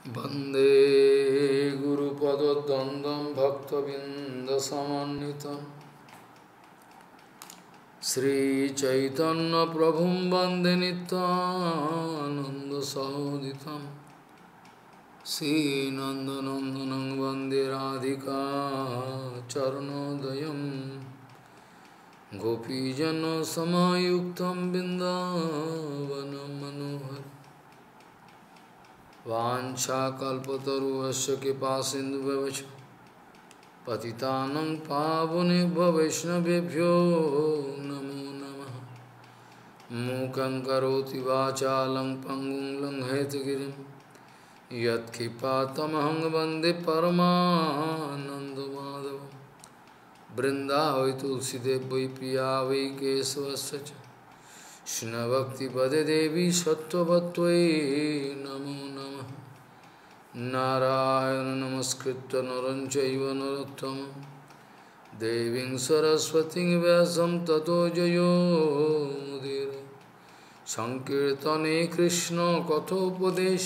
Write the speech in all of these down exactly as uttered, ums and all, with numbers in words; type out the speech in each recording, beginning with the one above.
वन्दे गुरुपदद्वन्द्वं भक्तबिन्दसमन्वितं श्रीचैतन्यप्रभुं वन्दे नित्यानन्दसहोदितं श्रीनन्दनन्दनं वन्दे राधिका चरणोदयं गोपीजनसमायुक्तं बिन्दावनं मनोहरम् वाञ्छाकल्पतरुश्च कृपासिन्धुभ्यश्च पतितानं पावनेभ्यो वैष्णवेभ्यो नमो नमः। मूकं करोति वाचालं पङ्गुं लङ्घयितगिरिं यत्कृपातमहं वन्दे परमानन्दमाधवं। वृन्दावै तुलसीदेव वै पिया वै केशवस्य च कृष्णभक्तिपदे देवी सत्त्ववत्त्वयि नमो नमः। नारायण नमस्कृत्य नरं चैव नरोत्तमं देवीं सरस्वतीं व्यासं ततो जयो मुदीरये। संकीर्तने कृष्ण कथोपदेश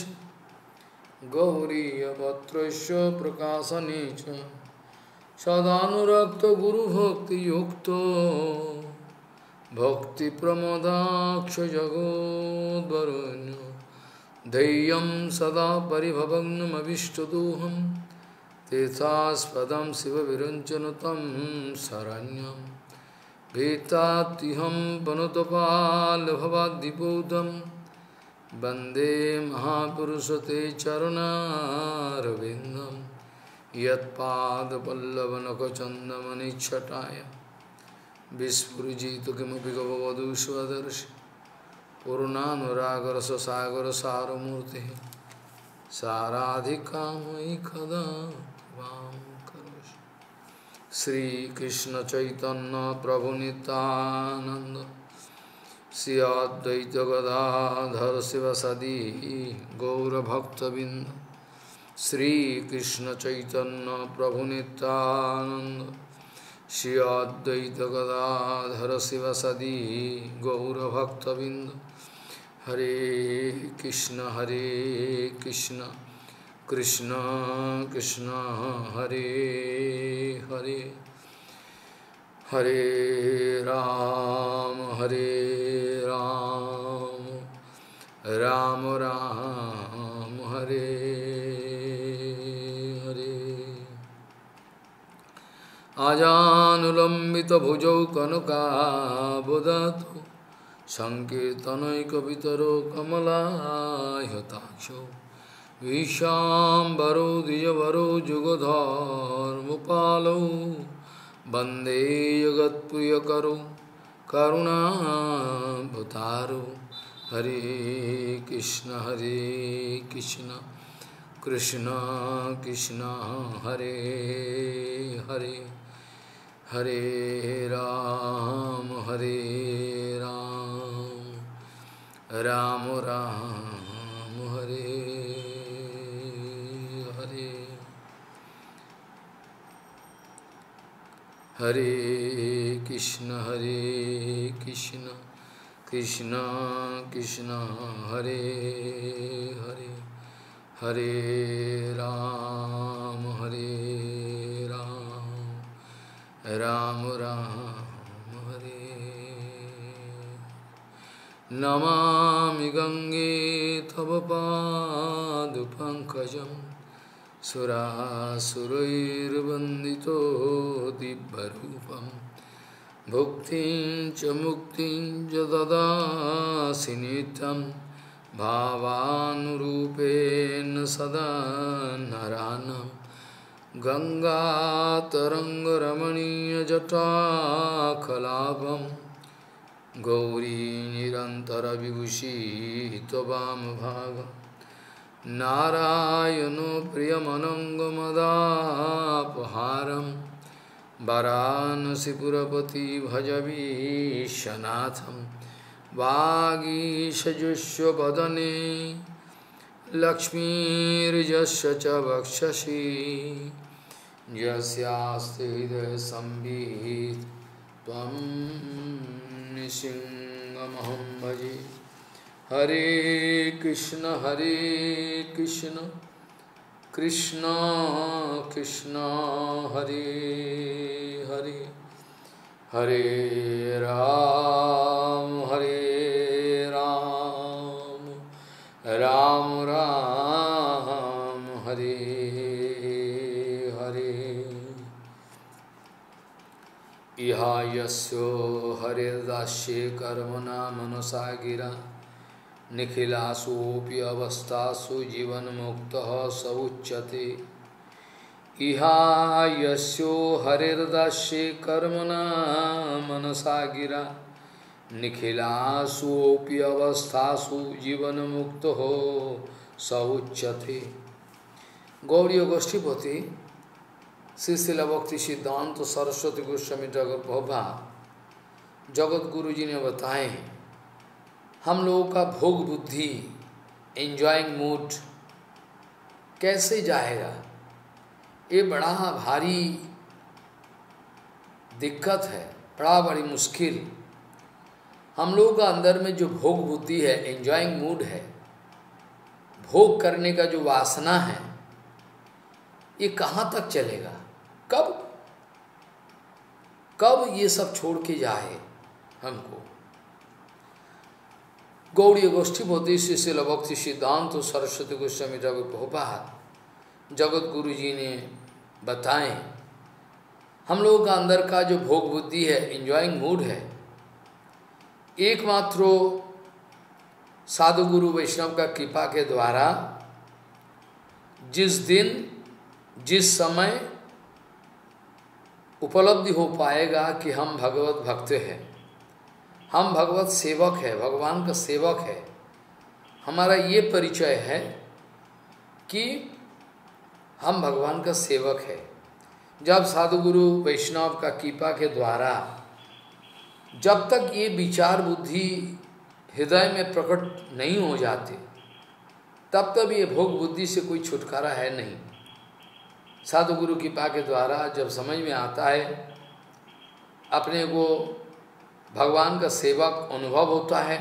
गौरीयपत्रस्य प्रकाशने च सदानुरक्तो गुरुभक्तियुक्तो भक्तिप्रमोदाक्ष जगोद्वरुण्य धैर्यं सदा परिभवग्नमभिष्टदोहं तीर्थास्पदं शिवविरञ्चनुतं शरण्यं भीतात्युहं पनुतपाल्भवाद्दिपूतं वन्दे महापुरुषते चरणारविन्दं यत्पादपल्लवनखचन्दमनिच्छटाय विस्फुजित किमपि गववधू स्वदर्शि पूर्णानुरागर सागर सारमूर्ति साराधिका मयि कदा वां करोषि। श्रीकृष्ण चैतन्य प्रभु नित्यानंद श्री अद्वैत गदाधर शिवसदी गौरभक्तबिंद। श्रीकृष्ण चैतन्य प्रभु नित्यानंद श्री अद्वैत गदाधर शिवसदी गौरभक्तबिंद। हरे कृष्ण हरे कृष्ण कृष्ण कृष्ण हरे हरे हरे राम हरे राम राम राम हरे आजानुलंबित भुजौ कनकाबुदातो संकीर्तनैकपितरो कमलायताक्षो विशाम्बरो द्विजवरो जुगधर्मपालो वन्दे जगत्प्रियकरो करुणावतारो। हरे कृष्ण हरे कृष्ण कृष्ण कृष्ण हरे हरे हरे राम हरे राम राम राम हरे हरे। हरे कृष्ण हरे कृष्ण कृष्ण कृष्ण हरे हरे हरे राम हरे राम राम हरे। नमामि गंगे तव पादपङ्कजं सुरासुरैर्वन्दितो दिव्यरूपं भुक्तिं च मुक्तिं च ददासि नित्यं भावानुरूपेण सदा नरानं। गंगातरंगरमणीयजटाकलापं गौरी निरन्तरविभूषी त्ववामभागं। नारायणो प्रियमनङ्गमदापहारं वाराणसीपुरपति भजवीशनाथं। वागीशजुष्वदने लक्ष्मीर्यस्य च वक्षसि यस्यास्ति हृदय संवित् त्वं निसिंहमहं भजे। हरे कृष्ण हरे Krishna Krishna Krishna Hare Hare Hare Ram Hare Ram Ram Ram Hare Hare Iha yasyo haridasye karmana manasagira Nikhilasopi avastasu jivan muktaha sauchyate Iha yasyo haridasye karmana manasagira Nikhilasopi avastasu jivan muktaha sauchyate Gauriya Goshtipati Srila Bhakti Siddhanta Saraswati Goswami Thakur Prabhupada Jagat Guru जी ने बताए हम लोगों का भोग बुद्धि enjoying mood कैसे जाएगा, ये बड़ा भारी दिक्कत है, बड़ा बड़ी मुश्किल। हम लोगों का अंदर में जो भोग बुद्धि है, एंजॉइंग मूड है, भोग करने का जो वासना है, ये कहाँ तक चलेगा, कब कब ये सब छोड़ के जाए हमको। गौड़ीय गोष्ठीपति श्री भक्ति सिद्धांत सरस्वती गोस्वामी ठाकुर प्रभुपाद जगत गुरु जी ने बताएं हम लोगों का अंदर का जो भोग बुद्धि है, एंजॉइंग मूड है, एकमात्र साधु गुरु वैष्णव का कृपा के द्वारा जिस दिन जिस समय उपलब्धि हो पाएगा कि हम भगवत भक्त हैं, हम भगवत सेवक है, भगवान का सेवक है, हमारा ये परिचय है कि हम भगवान का सेवक है। जब साधु गुरु वैष्णव का कृपा के द्वारा जब तक ये विचार बुद्धि हृदय में प्रकट नहीं हो जाते, तब तक ये भोग बुद्धि से कोई छुटकारा है नहीं। साधु गुरु कृपा के द्वारा जब समझ में आता है, अपने को भगवान का सेवक अनुभव होता है,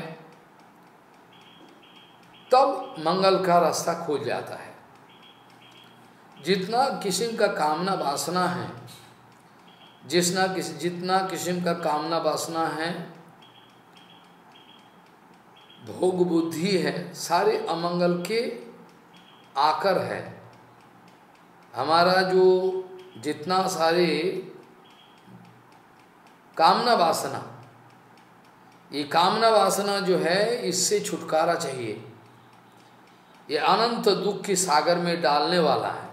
तब मंगल का रास्ता खोल जाता है। जितना किस्म का कामना वासना है, जितना किस जितना किस्म का कामना वासना है, भोग बुद्धि है, सारे अमंगल के आकर है। हमारा जो जितना सारे कामना वासना, ये कामना वासना जो है, इससे छुटकारा चाहिए। ये अनंत दुख के सागर में डालने वाला है।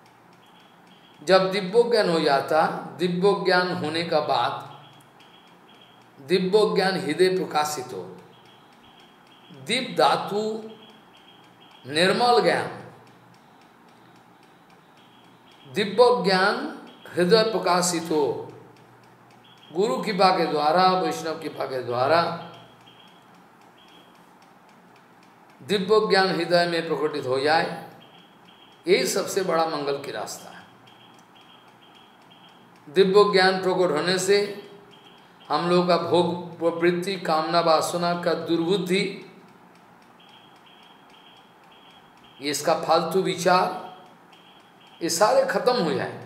जब दिव्य ज्ञान हो जाता, दिव्य ज्ञान होने का बाद, दिव्य ज्ञान हृदय प्रकाशित हो, दिव्य धातु निर्मल ज्ञान, दिव्य ज्ञान हृदय प्रकाशित हो, गुरु कृपा के द्वारा, वैष्णव कृपा के द्वारा दिव्य ज्ञान हृदय में प्रकटित हो जाए, यही सबसे बड़ा मंगल की रास्ता है। दिव्य ज्ञान प्रकट होने से हम लोग का भोग प्रवृत्ति, कामना वासना का दुर्बुद्धि, इसका फालतू विचार, ये सारे खत्म हो जाए।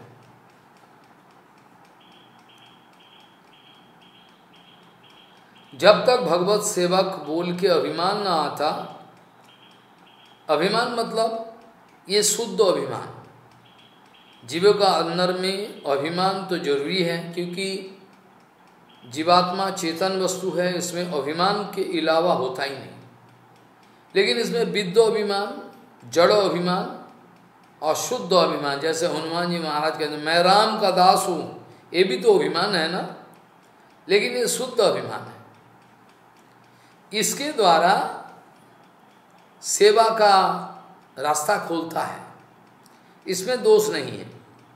जब तक भगवत सेवक बोल के अभिमान ना आता, अभिमान मतलब ये शुद्ध अभिमान, जीवों का अंदर में अभिमान तो जरूरी है, क्योंकि जीवात्मा चेतन वस्तु है, इसमें अभिमान के अलावा होता ही नहीं। लेकिन इसमें विद्ध अभिमान, जड़ अभिमान और शुद्ध अभिमान, जैसे हनुमान जी महाराज कहते हैं मैं राम का दास हूं, ये भी तो अभिमान है ना, लेकिन ये शुद्ध अभिमान है। इसके द्वारा सेवा का रास्ता खोलता है, इसमें दोष नहीं है।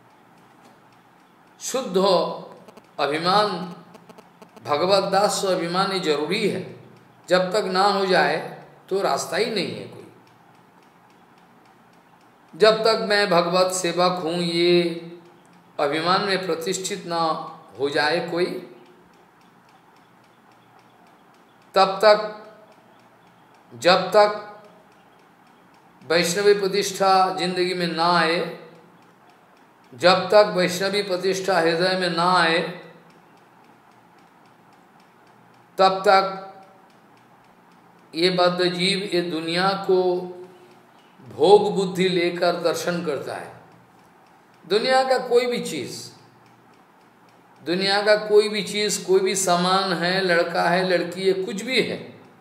शुद्ध अभिमान, भगवत दास अभिमान ये जरूरी है। जब तक ना हो जाए तो रास्ता ही नहीं है कोई। जब तक मैं भगवत सेवक हूँ ये अभिमान में प्रतिष्ठित ना हो जाए कोई, तब तक, जब तक वैष्णवी प्रतिष्ठा जिंदगी में ना आए, जब तक वैष्णवी प्रतिष्ठा हृदय में ना आए, तब तक ये बद्ध जीव ये दुनिया को भोग बुद्धि लेकर दर्शन करता है। दुनिया का कोई भी चीज, दुनिया का कोई भी चीज, कोई भी सामान है, लड़का है, लड़की है, कुछ भी है,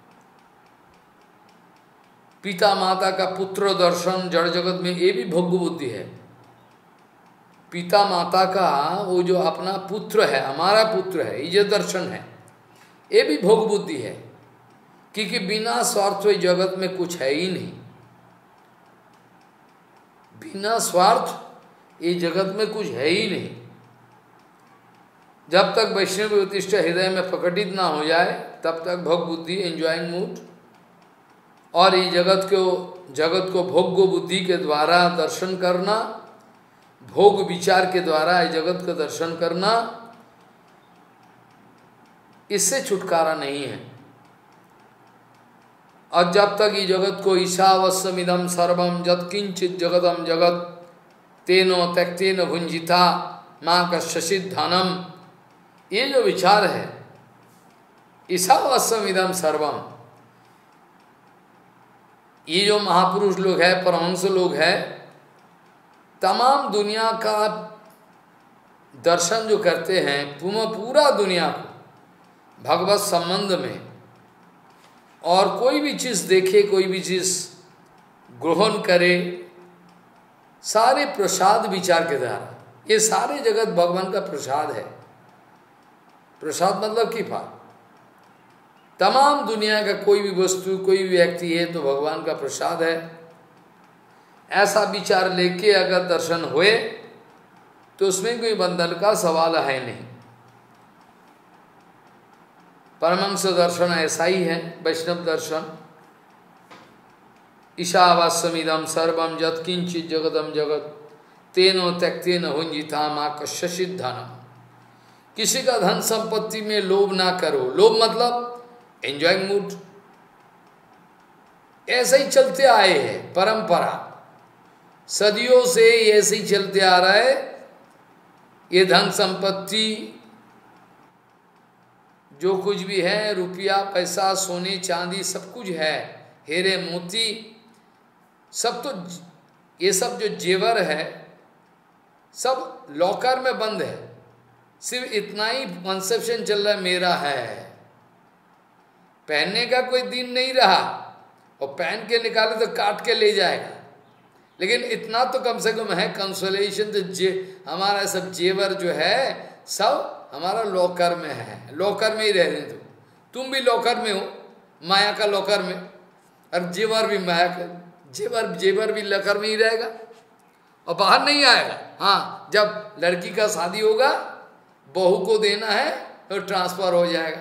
पिता माता का पुत्र दर्शन जड़ जगत में, ये भी भोग बुद्धि है। पिता माता का वो जो अपना पुत्र है, हमारा पुत्र है, ये दर्शन है, ये भी भोग बुद्धि है। क्योंकि बिना स्वार्थ जगत में कुछ है ही नहीं। बिना स्वार्थ ये जगत में कुछ है ही नहीं। जब तक वैष्णव प्रतिष्ठा हृदय में प्रकटित ना हो जाए, तब तक भोग बुद्धि, एंजॉइंग मूड, और ये जगत को जगत को भोग बुद्धि के द्वारा दर्शन करना, भोग विचार के द्वारा ये जगत का दर्शन करना, इससे छुटकारा नहीं है। और जब तक ये जगत को ईशावस्यमिदं सर्वम यत्किंचित जगतम जगत तेनो त्यक्तेन भुंजिता माँ कश्चित् धनम, ये जो विचार है ईशावस्यमिदं सर्वम, ये जो महापुरुष लोग हैं, परमहंस लोग हैं, तमाम दुनिया का दर्शन जो करते हैं, पूरा दुनिया को भगवत संबंध में, और कोई भी चीज देखे, कोई भी चीज ग्रहण करे, सारे प्रसाद विचार के द्वारा, ये सारे जगत भगवान का प्रसाद है। प्रसाद मतलब की बात, तमाम दुनिया का कोई भी वस्तु, कोई भी व्यक्ति है तो भगवान का प्रसाद है। ऐसा विचार लेके अगर दर्शन हुए तो उसमें कोई बंधन का सवाल है नहीं। परमहंस दर्शन ऐसा ही है, वैष्णव दर्शन। ईशावास्यमिदं सर्वम यत्किंचित् जगतम जगत तेनो त्यक्तेन भुंजिता माँ कश्चित् धनम। किसी का धन संपत्ति में लोभ ना करो। लोभ मतलब एंजॉइंग मूड, ऐसे ही चलते आए हैं, परंपरा सदियों से ऐसे ही चलते आ रहा है। ये धन संपत्ति जो कुछ भी है, रुपया पैसा सोने चांदी सब कुछ है, हीरे मोती सब, तो ये सब जो जेवर है सब लॉकर में बंद है। सिर्फ इतना ही कंसेप्शन चल रहा है, मेरा है। पहनने का कोई दिन नहीं रहा, और पहन के निकाले तो काट के ले जाएगा। लेकिन इतना तो कम से कम है कंसोलेशन, तो जे हमारा सब जेवर जो है सब हमारा लॉकर में है। लॉकर में ही रह रहे तुम तुम भी लॉकर में हो, माया का लॉकर में, और जेवर भी माया का, जेवर जेवर भी लॉकर में ही रहेगा और बाहर नहीं आएगा। हाँ, जब लड़की का शादी होगा, बहू को देना है तो ट्रांसफर हो जाएगा।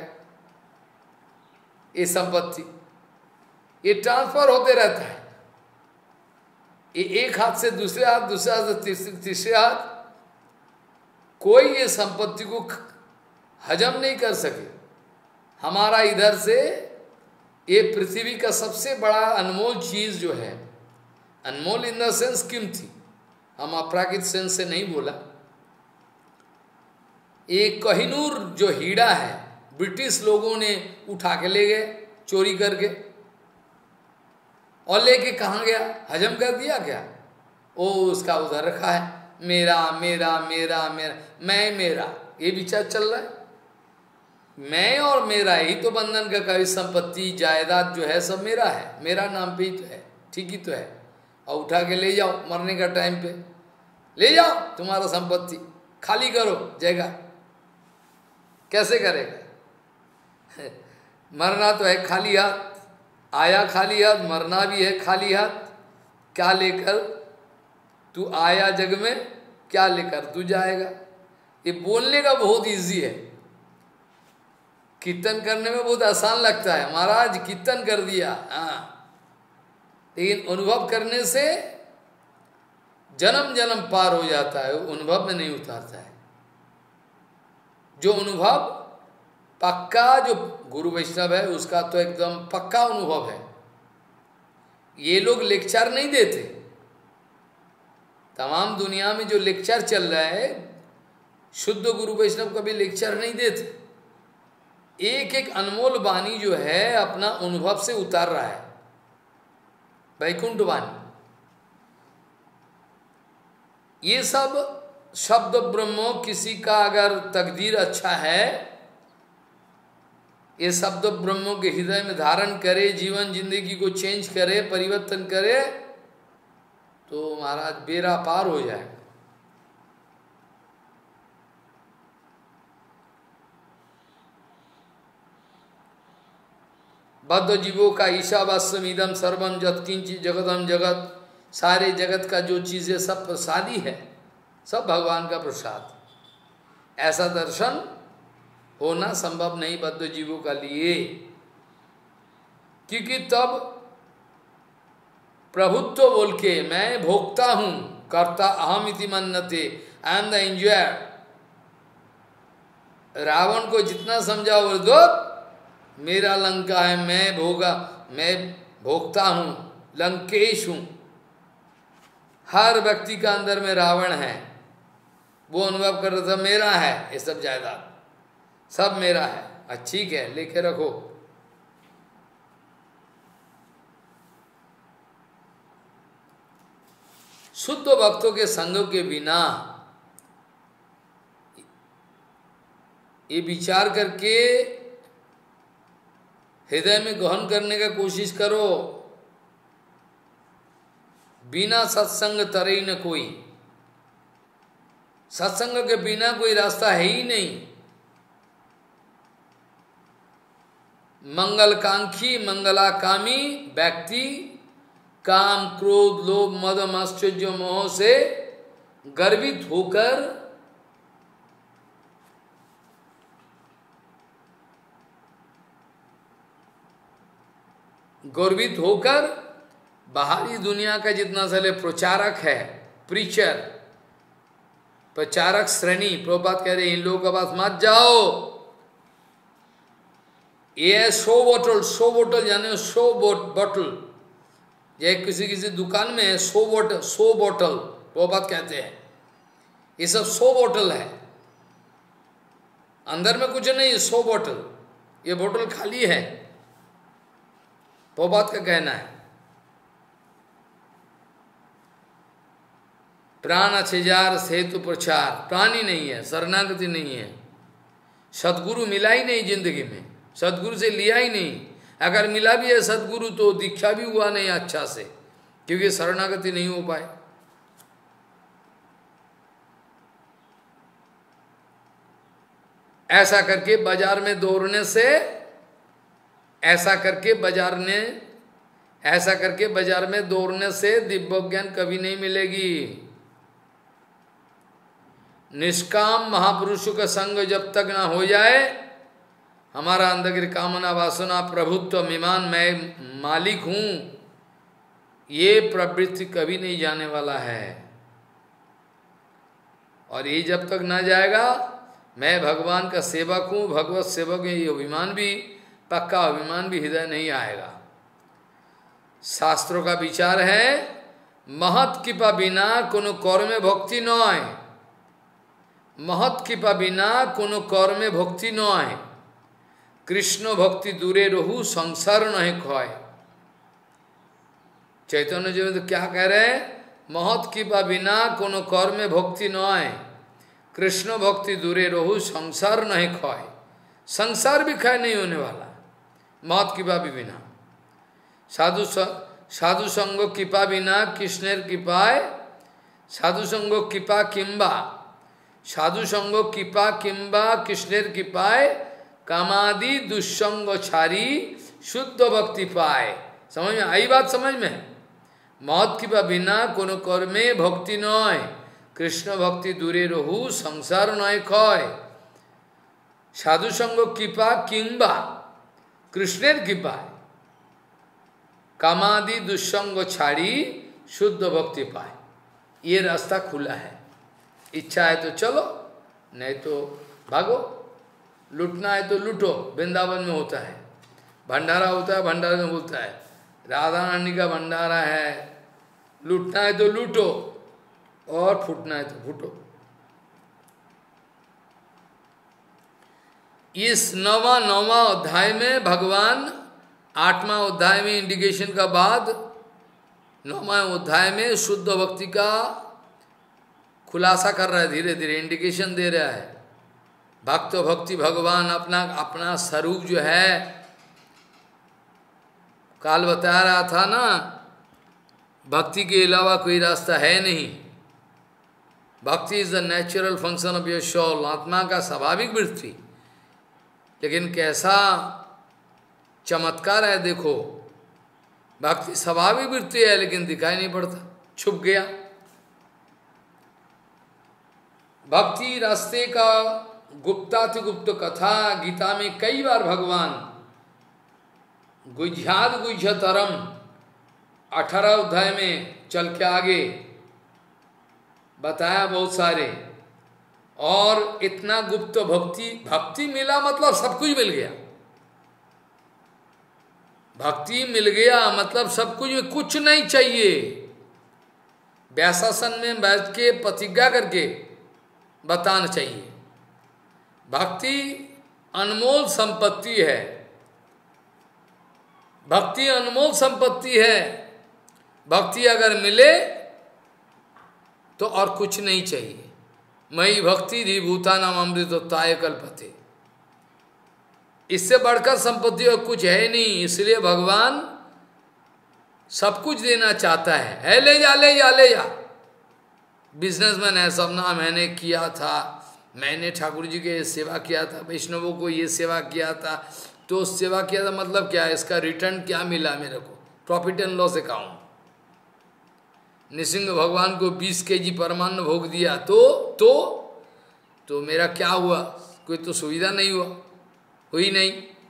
ये संपत्ति ये ट्रांसफर होते रहता है, ये एक हाथ से दूसरे हाथ, दूसरे हाथ से तीसरे तीसरे हाथ। कोई ये संपत्ति को हजम नहीं कर सके। हमारा इधर से ये पृथ्वी का सबसे बड़ा अनमोल चीज जो है, अनमोल इन द सेंस कीमती, हम अपराकृत सेंस से नहीं बोला। एक कोहिनूर जो हीरा है, ब्रिटिश लोगों ने उठा के ले गए चोरी करके, और लेके कहाँ गया? हजम कर दिया क्या? ओ उसका उधर रखा है, मेरा मेरा मेरा मेरा, मैं मेरा, ये विचार चल रहा है। मैं और मेरा ही तो बंधन का कभी, संपत्ति जायदाद जो है सब मेरा है, मेरा नाम पे ही तो है, ठीक ही तो है। और उठा के ले जाओ, मरने का टाइम पे ले जाओ, तुम्हारा संपत्ति खाली करो जगह। कैसे करेगा? मरना तो है खाली हाथ, आया खाली हाथ, मरना भी है खाली हाथ। क्या लेकर तू आया जग में, क्या लेकर तू जाएगा? ये बोलने का बहुत इजी है, कीर्तन करने में बहुत आसान लगता है, महाराज कीर्तन कर दिया, हाँ। लेकिन अनुभव करने से जन्म जन्म पार हो जाता है, वो अनुभव में नहीं उतारता है। जो अनुभव पक्का, जो गुरु वैष्णव है उसका तो एकदम पक्का अनुभव है। ये लोग लेक्चर नहीं देते। तमाम दुनिया में जो लेक्चर चल रहा है, शुद्ध गुरु वैष्णव कभी लेक्चर नहीं देते। एक एक अनमोल वाणी जो है अपना अनुभव से उतार रहा है, वैकुंठ वाणी। ये सब शब्द ब्रह्मो, किसी का अगर तकदीर अच्छा है, ये शब्द ब्रह्मों के हृदय में धारण करे, जीवन जिंदगी को चेंज करे, परिवर्तन करे, तो महाराज बेड़ा पार हो जाएगा। बद्ध जीवों का ईशावास्यम इदम सर्वम जत किंचित जगतम जगत, सारे जगत का जो चीजें सब प्रसादी है, सब भगवान का प्रसाद। ऐसा दर्शन होना संभव नहीं बद्ध जीवों का लिए, क्योंकि तब प्रभुत्व बोल के मैं भोक्ता हूं, कर्ता अहम इति मन्नते, I am the enjoyer. Ravan को जितना समझाओ बोल दो मेरा लंका है, मैं भोगा, मैं भोक्ता हूं, लंकेश हूं। हर व्यक्ति का अंदर में रावण है, वो अनुभव कर रहा था मेरा है ये सब जायदाद, सब मेरा है। अच्छा ठीक है, लेके रखो। शुद्ध भक्तों के संग के बिना ये विचार करके हृदय में ग्रहण करने का कोशिश करो, बिना सत्संग तरे न कोई। सत्संग के बिना कोई रास्ता है ही नहीं। मंगलकांक्षी मंगलाकामी व्यक्ति काम क्रोध लोभ मद आश्चर्य मोह से गर्वित होकर गर्वित होकर बाहरी दुनिया का जितना सारे प्रचारक है, प्रीचर, प्रचारक श्रेणी, प्रभुपाद कह रहे इन लोगों के पास मत जाओ। ये शो बोतल, शो बोतल जाने शो बोतल, ये किसी किसी दुकान में है शो बोतल, शो बोतल प्रभुपाद कहते हैं। ये सब शो बोतल है, अंदर में कुछ नहीं, शो बोतल, ये बोतल खाली है, प्रभुपाद का कहना है। प्राण अछेजार सेतु प्रचार, प्राण ही नहीं है, शरणागति नहीं है, सदगुरु मिला ही नहीं जिंदगी में, सदगुरु से लिया ही नहीं। अगर मिला भी है सदगुरु तो दीक्षा भी हुआ नहीं अच्छा से, क्योंकि शरणागति नहीं हो पाए। ऐसा करके बाजार में दौड़ने से, ऐसा करके बाजार ने ऐसा करके बाजार में दौड़ने से दिव्य ज्ञान कभी नहीं मिलेगी। निष्काम महापुरुषों का संग जब तक ना हो जाए, हमारा अंदर की कामना वासना प्रभुत्व मिमान मैं मालिक हूं, ये प्रवृत्ति कभी नहीं जाने वाला है। और ये जब तक ना जाएगा, मैं भगवान का सेवक हूं, भगवत सेवक, ये अभिमान भी, पक्का अभिमान भी हृदय नहीं आएगा। शास्त्रों का विचार है, महत कृपा बिना कोनो कर्म भक्ति न आए, महत कृपा बिना कोनो कर्म भक्ति न आए, कृष्ण भक्ति दूरे रहू संसार नहीं खोए। चैतन्य जी तो क्या कह रहे हैं, महत कृपा बिना कोनो कर्म भक्ति न आए, कृष्ण भक्ति दूरे रहू संसार नहीं खोए। संसार भी क्षय नहीं होने वाला महत कृपा भी बिना। साधु साधु संग कृपा बिना कृष्णेर कृपाय, साधु संग कृपा किंबा, साधु संग कृपा किंबा कृष्णेर कृपाय, कामादि दुष्संग छारी शुद्ध भक्ति पाए। समझ में आई बात? समझ में? महत कृपा बिना कोनो कर्मे भक्ति नय, कृष्ण भक्ति दूरे रहू संसार नय खय। साधु संग कृपा किंबा कृष्णेर कृपा, कामादि दुष्संग छाड़ी शुद्ध भक्ति पाए। ये रास्ता खुला है, इच्छा है तो चलो, नहीं तो भागो। लूटना है तो लूटो, वृंदावन में होता है, भंडारा होता है, भंडारा में बोलता है राधा रानी का भंडारा है, लूटना है तो लूटो और फूटना है तो फूटो। इस नवा नवा अध्याय में भगवान आठवां अध्याय में इंडिकेशन का बाद नौवां अध्याय में शुद्ध भक्ति का खुलासा कर रहा है, धीरे धीरे इंडिकेशन दे रहा है। भक्त भक्ति भगवान अपना अपना स्वरूप जो है, काल बता रहा था ना, भक्ति के अलावा कोई रास्ता है नहीं। भक्ति is the natural function of your soul, आत्मा का स्वाभाविक वृत्ति। लेकिन कैसा चमत्कार है देखो, भक्ति स्वाभाविक वृत्ति है लेकिन दिखाई नहीं पड़ता, छुप गया। भक्ति रास्ते का गुप्तातिगुप्त कथा गीता में कई बार भगवान गुझ्याद गुझ्यतरम अठारह अध्याय में चल के आगे बताया बहुत सारे। और इतना गुप्त भक्ति, भक्ति मिला मतलब सब कुछ मिल गया। भक्ति मिल गया मतलब सब कुछ, कुछ नहीं चाहिए। व्यासासन में बैठ के प्रतिज्ञा करके बताना चाहिए, भक्ति अनमोल संपत्ति है, भक्ति अनमोल संपत्ति है। भक्ति अगर मिले तो और कुछ नहीं चाहिए। मई भक्ति धी भूतानाम अमृतोत्ताय कल्पते, इससे बढ़कर संपत्ति और कुछ है नहीं। इसलिए भगवान सब कुछ देना चाहता है, है ले जा ले जा ले जा। बिजनेसमैन है सब ना, मैंने किया था, मैंने ठाकुर जी के सेवा किया था, वैष्णवों को ये सेवा किया था, तो सेवा किया था मतलब क्या है, इसका रिटर्न क्या मिला मेरे को, profit and loss account. Narasimha भगवान को बीस केजी परमान्न भोग दिया तो तो तो मेरा क्या हुआ, कोई तो सुविधा नहीं हुआ, हुई नहीं।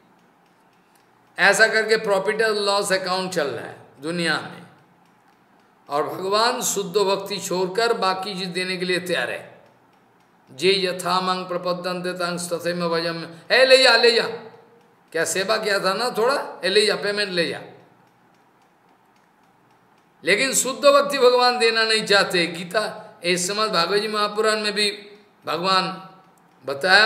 ऐसा करके प्रॉफिट एंड लॉस अकाउंट चल रहा है दुनिया में। और भगवान शुद्ध भक्ति छोड़कर बाकी चीज देने के लिए तैयार है। जे यथा मंग प्रपद्यन्ते तंग तथे में भजम, है ले जा ले जा, क्या सेवा किया था ना थोड़ा, ए ले जा, पेमेंट ले जा। लेकिन शुद्ध भक्ति भगवान देना नहीं चाहते। गीता इस समय भागवत जी महापुराण में भी भगवान बताया,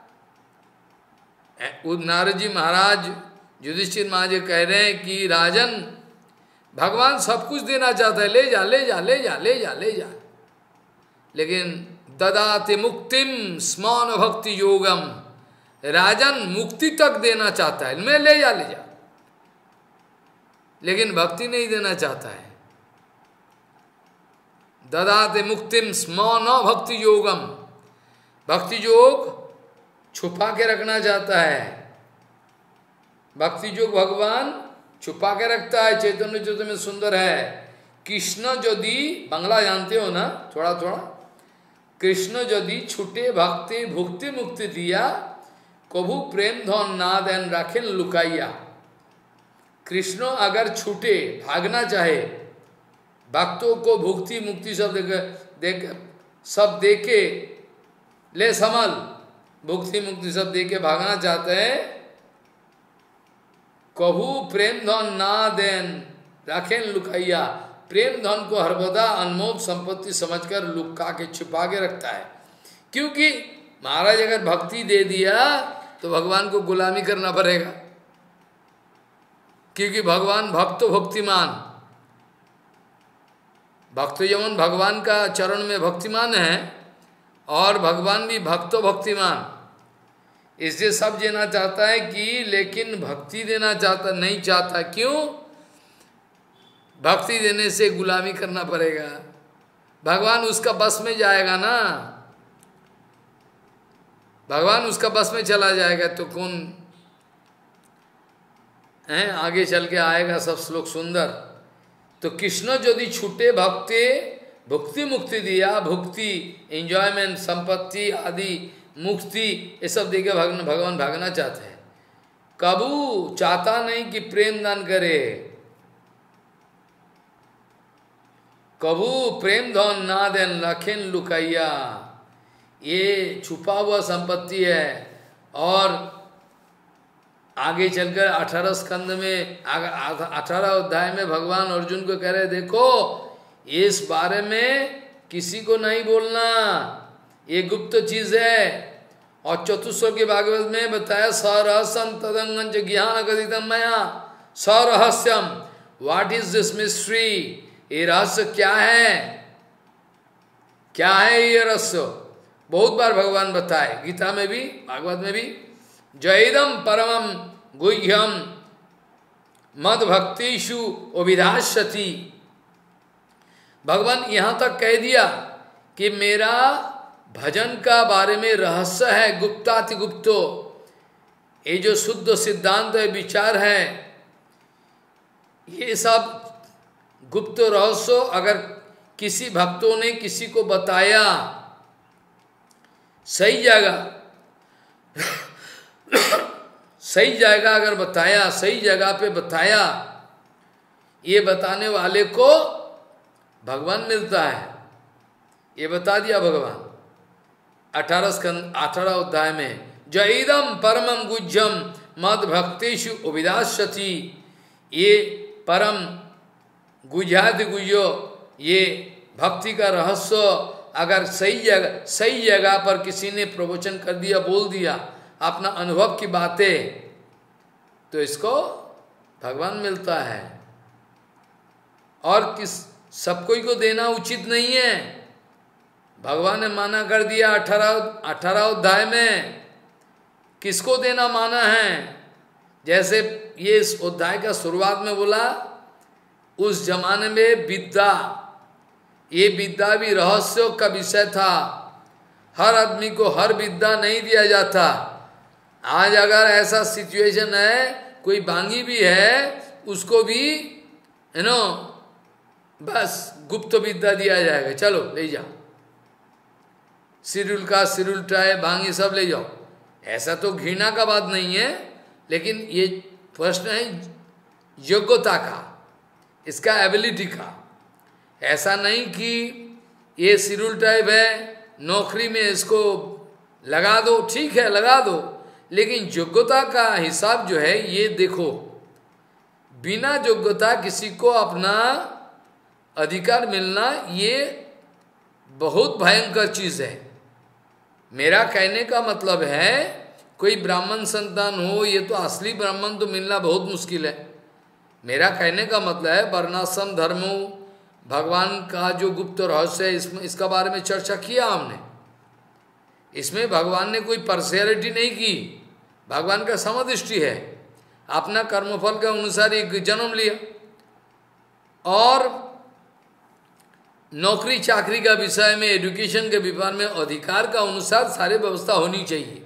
नारद जी महाराज युधिष्ठिर महाराज कह रहे हैं कि राजन भगवान सब कुछ देना चाहता है, ले जा ले जा ले जा ले जा ले जा, लेकिन ददाति मुक्तिम स्मान भक्ति योगम, राजन मुक्ति तक देना चाहता है, मैं ले जा ले जा, लेकिन भक्ति नहीं देना चाहता है। ददाति मुक्तिम स्मान भक्ति योगम, भक्ति योग छुपा के रखना चाहता है। भक्ति योग भगवान छुपा के रखता है। चैतन्य चैतन्य में सुंदर है, कृष्ण यदि, बांग्ला जानते हो ना थोड़ा थोड़ा, कृष्ण यदि छूटे भक्ति भुक्ति मुक्ति दिया, कभू प्रेम धन ना देन राखेन लुकाइया। कृष्ण अगर छूटे, भागना चाहे, भक्तों को भुक्ति मुक्ति सब देख देख सब देके ले संभल, भुक्ति मुक्ति सब देके भागना चाहते हैं, कभू प्रेम धन ना देन राखेन लुकाइया। प्रेम धन को हरबदा अनमोल संपत्ति समझकर लुका के छुपा के रखता है। क्योंकि महाराज अगर भक्ति दे दिया तो भगवान को गुलामी करना पड़ेगा, क्योंकि भगवान भक्त भक्तिमान, भक्त जमन भगवान का चरण में भक्तिमान है और भगवान भी भक्त भक्तिमान, इसलिए सब देना चाहता है कि, लेकिन भक्ति देना चाहता नहीं चाहता। क्यों? भक्ति देने से गुलामी करना पड़ेगा, भगवान उसका बस में जाएगा ना, भगवान उसका बस में चला जाएगा तो कौन है, आगे चल के आएगा सब श्लोक सुंदर। तो कृष्ण यदि छूटे भक्ति भुक्ति मुक्ति दिया, भुक्ति एंजॉयमेंट संपत्ति आदि मुक्ति ये सब देके भगवान भगवान भागना चाहते हैं। कबू चाहता नहीं कि प्रेम दान करे, कबू प्रेम धन ना देन रखेन लुकाइया। ये छुपा हुआ संपत्ति है और आगे चलकर अठारह स्कंद में अठारह अध्याय में भगवान अर्जुन को कह रहे देखो इस बारे में किसी को नहीं बोलना, ये गुप्त चीज है। और चतुस्वर के भागवत में बताया सरहस्यम तदंगंच ज्ञान कथितम मया सरहस्यम, व्हाट इज दिस मिस्ट्री, ये रहस्य क्या है, क्या है ये रहस्य, बहुत बार भगवान बताए गीता में भी भागवत में भी। जयदम परमम गुह्यम मद भक्तिषु अभिधास्यति, भगवान यहां तक कह दिया कि मेरा भजन का बारे में रहस्य है, गुप्ताति गुप्तो, ये जो शुद्ध सिद्धांत है विचार है, ये सब गुप्त रहस्य अगर किसी भक्तों ने किसी को बताया सही जगह सही जगह अगर बताया, सही जगह पे बताया, ये बताने वाले को भगवान मिलता है, ये बता दिया भगवान अठारह स्कंद अठारह अध्याय में। जयदम परमम गुज्जम मद भक्तिषु अभिधास्यति, ये परम गुज्जाति गुज्जो, ये भक्ति का रहस्य अगर सही जगह सही जगह पर किसी ने प्रवचन कर दिया, बोल दिया अपना अनुभव की बातें, तो इसको भगवान मिलता है। और किस सब कोई को देना उचित नहीं है, भगवान ने माना कर दिया अठारह अठारह अध्याय में, किसको देना माना है। जैसे ये इस अध्याय का शुरुआत में बोला उस जमाने में विद्या, ये विद्या भी रहस्यों का विषय था, हर आदमी को हर विद्या नहीं दिया जाता। आज अगर ऐसा सिचुएशन है, कोई बांगी भी है उसको भी यू नो बस गुप्त विद्या दिया जाएगा, चलो ले जाओ, सिरुल का सिरुल टाए भांगी सब ले जाओ। ऐसा तो घृणा का बात नहीं है, लेकिन ये प्रश्न है योग्यता का, इसका एबिलिटी का। ऐसा नहीं कि ये सिरुल टाइप है, नौकरी में इसको लगा दो, ठीक है लगा दो, लेकिन योग्यता का हिसाब जो है ये देखो, बिना योग्यता किसी को अपना अधिकार मिलना ये बहुत भयंकर चीज है। मेरा कहने का मतलब है कोई ब्राह्मण संतान हो, ये तो असली ब्राह्मण तो मिलना बहुत मुश्किल है। मेरा कहने का मतलब है वर्णाश्रम धर्मों, भगवान का जो गुप्त रहस्य है, इसमें इसका बारे में चर्चा किया हमने। इसमें भगवान ने कोई पर्सनैलिटी नहीं की, भगवान का समदृष्टि है, अपना कर्मफल के अनुसार एक जन्म लिया। और नौकरी चाकरी का विषय में, एजुकेशन के विभाग में अधिकार का अनुसार सारी व्यवस्था होनी चाहिए।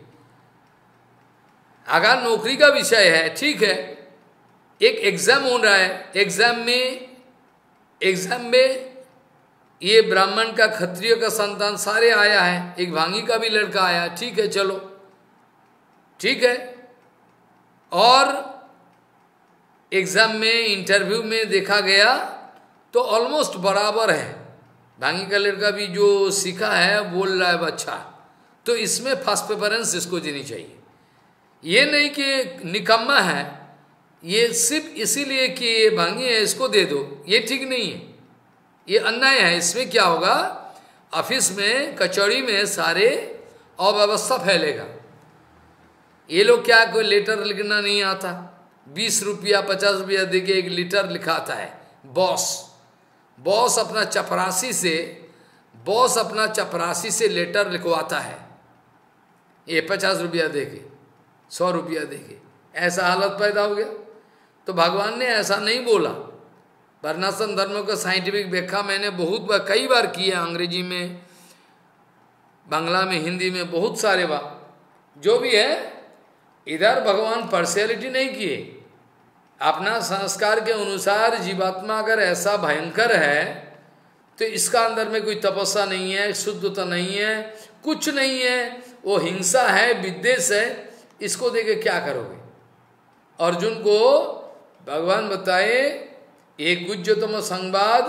अगर नौकरी का विषय है, ठीक है, एक एग्जाम हो रहा है, एग्जाम में एग्जाम में ये ब्राह्मण का, क्षत्रिय का संतान सारे आया है, एक भांगी का भी लड़का आया, ठीक है चलो ठीक है। और एग्जाम में इंटरव्यू में देखा गया तो ऑलमोस्ट बराबर है, भांगी का लड़का भी जो सीखा है बोल रहा है अच्छा, तो इसमें फर्स्ट प्रेफरेंस इसको देनी चाहिए। ये नहीं कि निकम्मा है, ये सिर्फ इसीलिए कि ये भांगी है इसको दे दो, ये ठीक नहीं है, ये अन्याय है। इसमें क्या होगा, ऑफिस में कचौड़ी में सारे अव्यवस्था फैलेगा। ये लोग क्या, कोई लेटर लिखना नहीं आता, बीस रुपया पचास रुपया देके एक लेटर लिखाता है बॉस, बॉस अपना चपरासी से बॉस अपना चपरासी से लेटर लिखवाता है, ये पचास रुपया देके सौ रुपया देके, ऐसा हालत पैदा हो गया। तो भगवान ने ऐसा नहीं बोला। वर्णाश्रम धर्म का साइंटिफिक व्याख्या मैंने बहुत बार कई बार किया, अंग्रेजी में, बांग्ला में, हिंदी में, बहुत सारे बार। जो भी है, इधर भगवान पर्सनैलिटी नहीं किए, अपना संस्कार के अनुसार जीवात्मा अगर ऐसा भयंकर है तो इसका अंदर में कोई तपस्या नहीं है, शुद्धता नहीं है, कुछ नहीं है, वो हिंसा है, विद्वेष है, इसको देके क्या करोगे। अर्जुन को भगवान बताए एक गुज्जतम संवाद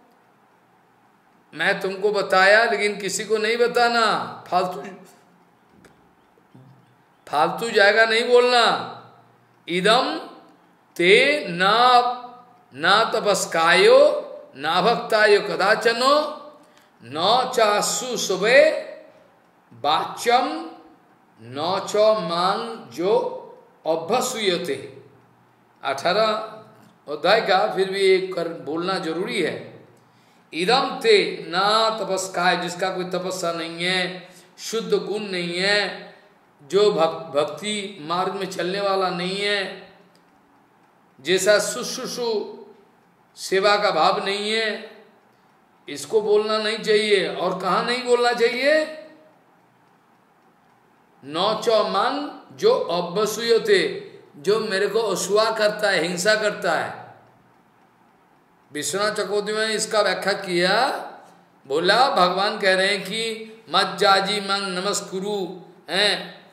मैं तुमको बताया, लेकिन किसी को नहीं बताना, फालतू फालतू जाएगा नहीं बोलना, इदम ते न न तपस्कायो न भक्तायो कदाचनो न चासु सुबे वाच्यम न च मांग जो अभ्यसूयते। अठारह अध्याय का फिर भी एक कर बोलना जरूरी है। इदम ते ना तपस्काय, जिसका कोई तपस्या नहीं है, शुद्ध गुण नहीं है, जो भक्ति मार्ग में चलने वाला नहीं है, जैसा शुश्रूषु सेवा का भाव नहीं है, इसको बोलना नहीं चाहिए। और कहाँ नहीं बोलना चाहिए? नौ चौ मांग जो अभ्यसूयते, जो मेरे को असूया करता है, हिंसा करता है। विश्वनाथ चक्रवर्ती में इसका व्याख्या किया, बोला भगवान कह रहे हैं कि मज्जाजी मंग नमस्कुरु हैं,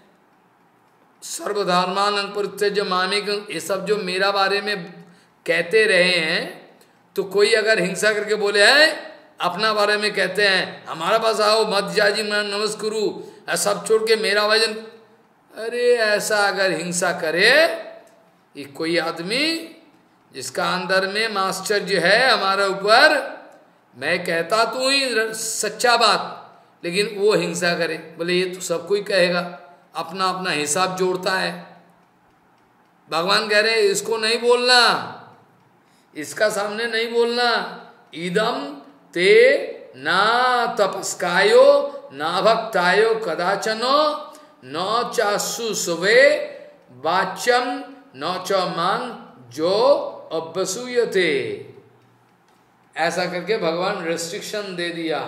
सर्वधर्मान परित्यज्य मामेक, ये सब जो मेरा बारे में कहते रहे हैं, तो कोई अगर हिंसा करके बोले है, अपना बारे में कहते हैं हमारा पास आओ मज्जाजी मंग नमस्कुरु, सब छोड़ के मेरा भजन, अरे ऐसा अगर हिंसा करे, ये कोई आदमी जिसका अंदर में माश्चर्य है हमारा ऊपर, मैं कहता तो ही सच्चा बात, लेकिन वो हिंसा करे, बोले ये तो सब कोई कहेगा, अपना अपना हिसाब जोड़ता है। भगवान कह रहे हैं इसको नहीं बोलना, इसका सामने नहीं बोलना। इदम ते ना तपस्कायो ना भक्तायो कदाचनो न चासु सुवे वाच्यम न च मांग जो अभ्यसूयते। ऐसा करके भगवान रेस्ट्रिक्शन दे दिया,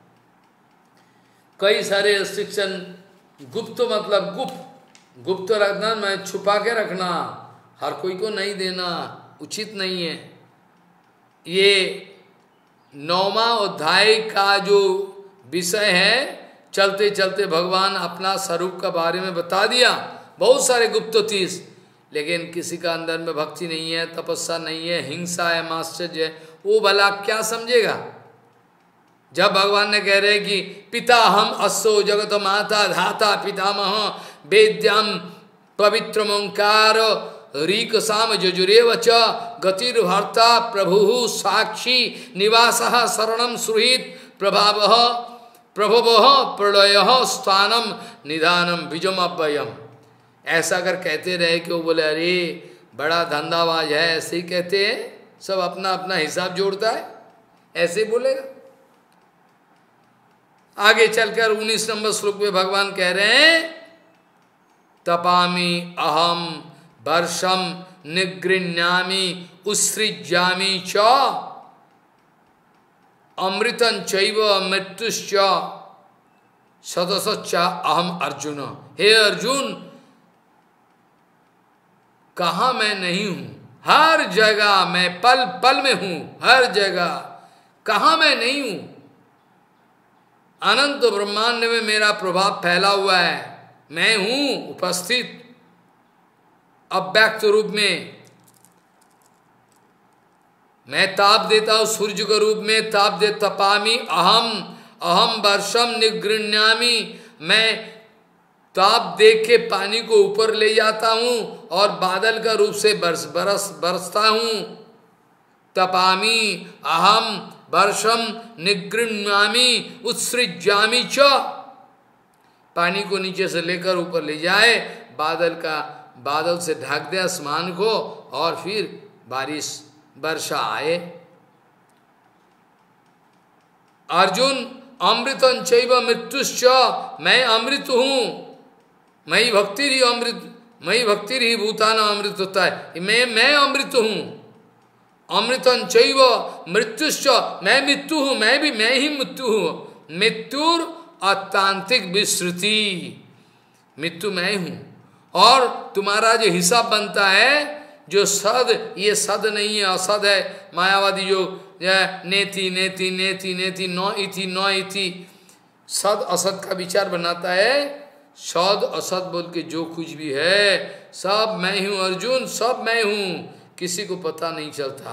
कई सारे रेस्ट्रिक्शन। गुप्त मतलब गुप्त, गुप्त रखना, मैं छुपा के रखना, हर कोई को नहीं देना उचित नहीं है। ये नौवा अध्याय का जो विषय है, चलते चलते भगवान अपना स्वरूप का बारे में बता दिया, बहुत सारे गुप्त तीस, लेकिन किसी का अंदर में भक्ति नहीं है, तपस्या नहीं है, हिंसा है, माश्चर्य है, वो भला क्या समझेगा? जब भगवान ने कह रहे कि पिता हम अस्सो जगत माता धाता पितामह वेद्यम पवित्र ओंकार रीक साम जजुरेव च गतिर्भर्ता प्रभु साक्षी निवास शरणम सुहृत प्रभाव प्रभव प्रलय स्थानम निधानम बीजम अव्ययम। ऐसा अगर कहते रहे कि वो बोले अरे बड़ा धंधाबाज है, ऐसे ही कहते हैं, सब अपना अपना हिसाब जोड़ता है, ऐसे बोलेगा। आगे चलकर उन्नीस नंबर श्लोक में भगवान कह रहे हैं तपामी अहम वर्षम निगृह्णामि उत्सृज्यामि च अमृतं चैव मृत्युश्च सदसच्च अहम अर्जुन। हे अर्जुन, कहाँ मैं नहीं हूं, हर जगह मैं पल पल में हूं, हर जगह। कहाँ मैं नहीं हूं? अनंत ब्रह्मांड में मेरा प्रभाव फैला हुआ है, मैं हूं उपस्थित अव्यक्त रूप में। मैं ताप देता हूं सूर्य के रूप में, ताप दे तपामी अहम अहम वर्षम निगृह्णामि, मैं ताप देख के पानी को ऊपर ले जाता हूं और बादल का रूप से बरस बरस बरसता हूं। तपामी अहम वर्षम निगृह्णामि उत्सृज्यामि च, पानी को नीचे से लेकर ऊपर ले जाए, बादल का बादल से ढक दे आसमान को, और फिर बारिश वर्षा आए। अर्जुन अमृतं चैव मृत्युश्च, मैं अमृत हूं, मैं भक्ति ही अमृत, मैं भक्ति ही भूताना अमृत होता है, मैं मैं अमृत हूं। अमृतं चैव मृत्युश्च, मैं मृत्यु हूं, मैं भी मैं ही मृत्यु हूं। मृत्युर अतांत्रिक विश्रुति, मृत्यु मैं हूं। और तुम्हारा जो हिसाब बनता है, जो सद, ये सद नहीं है, असद है। मायावादी जो नेति नेति नेति नेति नौ इति नौ इति सद असद का विचार बनाता है। सद असद बोल के जो कुछ भी है सब मैं हूं अर्जुन, सब मैं हूं, किसी को पता नहीं चलता।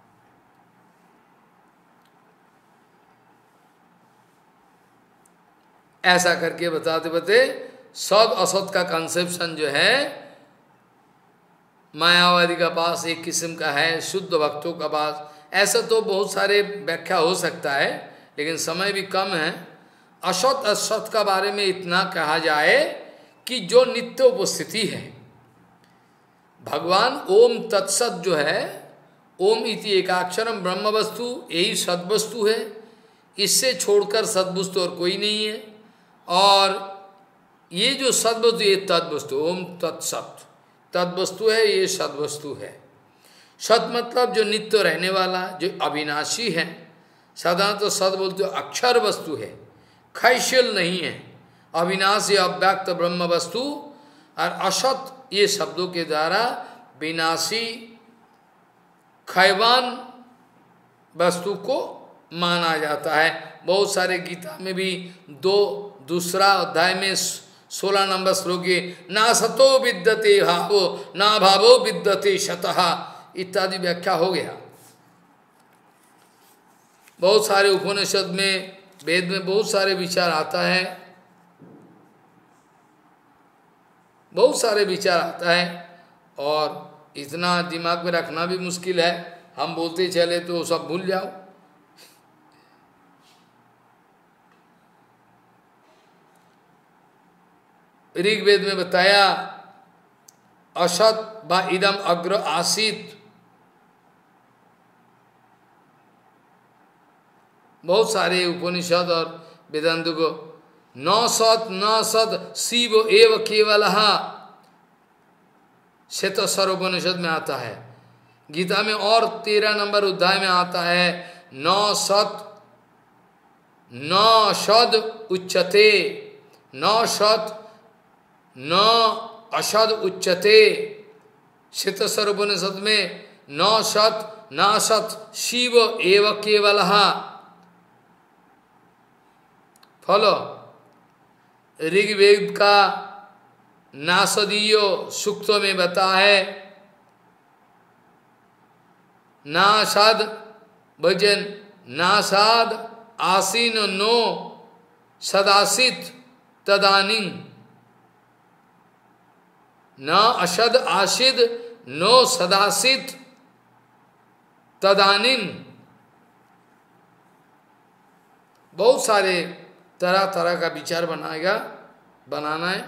ऐसा करके बताते बताते सद असत का कंसेप्शन जो है मायावादी का पास एक किस्म का है, शुद्ध भक्तों का पास, ऐसा तो बहुत सारे व्याख्या हो सकता है, लेकिन समय भी कम है। असत असत का बारे में इतना कहा जाए कि जो नित्य उपस्थिति है, भगवान ओम तत्सत जो है, ओम इति एकाक्षरम ब्रह्म वस्तु, यही सद्वस्तु है, इससे छोड़कर सद्वस्तु और कोई नहीं है। और ये जो सद्वस्तु, ये तद्वस्तु, ओम तत्सत तद्वस्तु है, ये सद्वस्तु है। सत मतलब जो नित्य रहने वाला, जो अविनाशी है। साधारण तो सद बोलते अक्षर वस्तु है, खैशल नहीं है, अविनाशी अव्यक्त ब्रह्म वस्तु। और असत ये शब्दों के द्वारा विनाशी खैवान वस्तु को माना जाता है। बहुत सारे गीता में भी दो दूसरा अध्याय में सोलह नंबर श्लोक के ना सतो विद्यते भावो ना भावो विद्यते शतः इत्यादि व्याख्या हो गया। बहुत सारे उपनिषद में, वेद में बहुत सारे विचार आता है, बहुत सारे विचार आता है, और इतना दिमाग में रखना भी मुश्किल है। हम बोलते चले तो सब भूल जाओ। ऋग्वेद में बताया असत बा इदम अग्र आसीत, बहुत सारे उपनिषद और वेदांत को न सत न सत शिव एव केवल श्वेत सर्वोपनिषद में आता है। गीता में और तेरह नंबर अध्याय में आता है न सत न सद उच्चते, न सत न असद उच्चते। श्वेत सर्वोपनिषद में न सत न सत शिव एव केवल। फॉलो ऋग्वेद का नासदीयो सूक्तों में बता है नासाद भजन नासाद आसीन नो सदासित तदानिं, न अशद आशिद नो सदासित तदानिन। बहुत सारे तरह तरह का विचार बनाएगा बनाना है।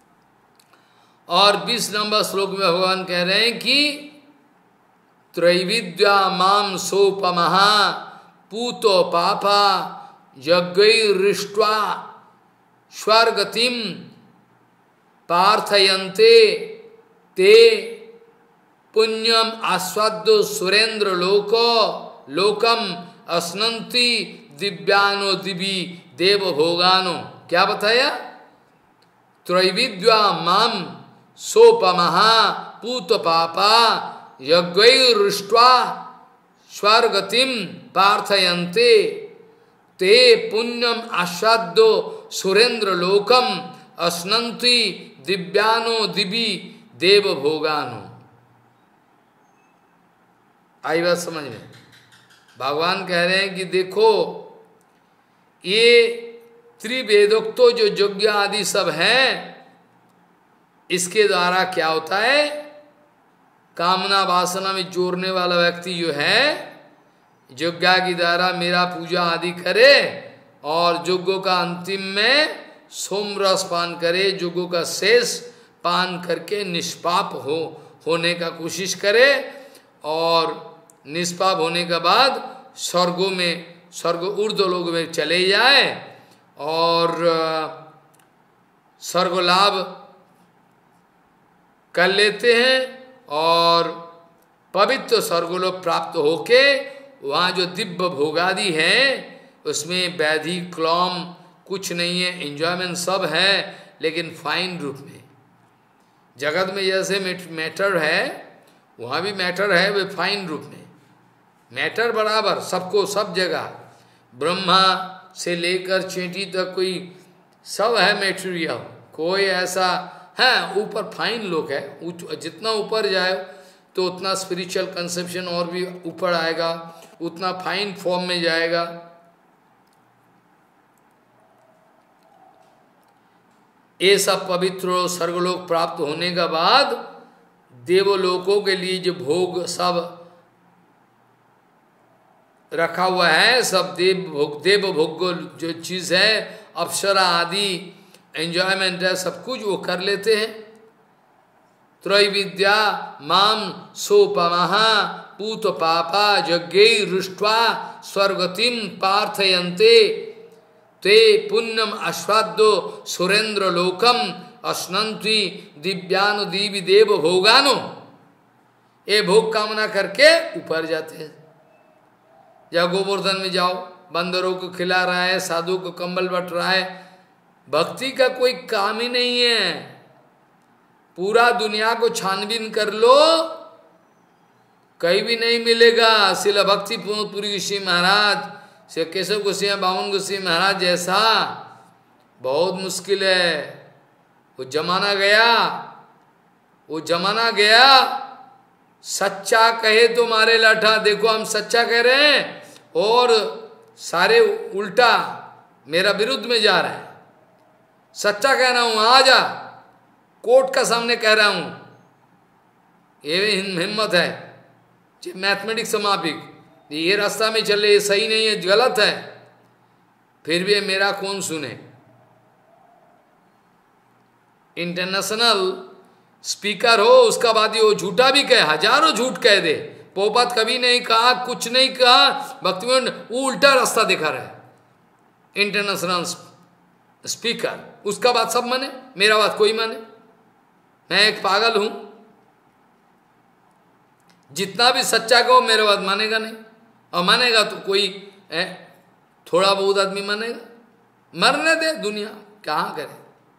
और बीस नंबर श्लोक में भगवान कह रहे हैं कि त्रैविद्या माम सोपमहा पूतो पापा यज्ञैरिष्ट्वा स्वर्गतिम पार्थयन्ते ते पुण्यम आस्वाद्यो सुरेंद्र लोको लोकम अस्नंति दिव्यानो दिवी देव भोगानो। क्या बताया? त्रैविद्या माम सोपमहा पूत पापा यज्ञैरुष्ट्वा स्वर्गतिम पार्थयन्ते ते पुण्यम आस्वाद्यो सुरेंद्र लोकम अस्नंति दिव्यानो दिवी देव भोगानो। आई बात समझ में? भगवान कह रहे हैं कि देखो ये त्रिवेदोक्तो जो यज्ञ आदि सब हैं, इसके द्वारा क्या होता है, कामना वासना में जोड़ने वाला व्यक्ति जो है यज्ञ के द्वारा मेरा पूजा आदि करे और यज्ञ का अंतिम में सोमरस पान करे, यज्ञ का शेष पान करके निष्पाप हो होने का कोशिश करे और निष्पाप होने के बाद स्वर्गों में स्वर्ग ऊर्ध्व लोक में चले जाए और स्वर्ग लाभ कर लेते हैं और पवित्र स्वर्गलोक प्राप्त होके वहाँ जो दिव्य भोगादि है उसमें व्याधि क्लॉम कुछ नहीं है, एंजॉयमेंट सब है, लेकिन फाइन रूप में। जगत में जैसे मैटर है वहाँ भी मैटर है, वे फाइन रूप में मैटर बराबर सबको सब जगह, ब्रह्मा से लेकर चेंटी तक कोई सब है मैटेरियल, कोई ऐसा है ऊपर फाइन लोग है। जितना ऊपर जाए तो उतना स्पिरिचुअल कंसेप्शन और भी ऊपर आएगा, उतना फाइन फॉर्म में जाएगा। ये सब पवित्र स्वर्गलोक प्राप्त होने के बाद देवलोकों के लिए जो भोग सब रखा हुआ है, सब देव भोग, देव भोग जो चीज है, अप्सरा आदि एंजॉयमेंट है, सब कुछ वो कर लेते हैं। त्रैविद्या माम सोपमहा पूत पापा यज्ञै रुष्ट्वा स्वर्गतिम पार्थयन्ते ते पुण्यम आस्वाद्यो सुरेंद्र लोकम अश्नन्ति दिव्यानु दीवी देव भोगानो। ये भोग कामना करके ऊपर जाते हैं। या गोवर्धन में जाओ, बंदरों को खिला रहा है, साधु को कंबल बट रहा है, भक्ति का कोई काम ही नहीं है। पूरा दुनिया को छानबीन कर लो, कहीं भी नहीं मिलेगा शिल भक्ति पुरी गोस्वामी महाराज, श्री केशव गोस्वामी, बामन गोस्वामी महाराज जैसा। बहुत मुश्किल है। वो जमाना गया, वो जमाना गया, सच्चा कहे तो मारे लाठा। देखो हम सच्चा कह रहे हैं और सारे उल्टा मेरा विरुद्ध में जा रहे हैं। सच्चा कह रहा हूं, आ जा, कोर्ट का सामने कह रहा हूं, ये हिम्मत है। मैथमेटिक्स समापिक, ये रास्ता में चले, ये सही नहीं है, गलत है, फिर भी मेरा कौन सुने। इंटरनेशनल स्पीकर हो, उसका बाद वो झूठा भी कहे, हजारों झूठ कह दे, पोपत कभी नहीं कहा, कुछ नहीं कहा, भक्तिवंत वो उल्टा रास्ता दिखा रहा है। इंटरनेशनल स्पीकर, उसका बात सब माने, मेरा बात कोई माने। मैं एक पागल हूं, जितना भी सच्चा कहो मेरा बात मानेगा नहीं, और मानेगा तो कोई है, थोड़ा बहुत आदमी मानेगा। मरने दे दुनिया, कहां करे।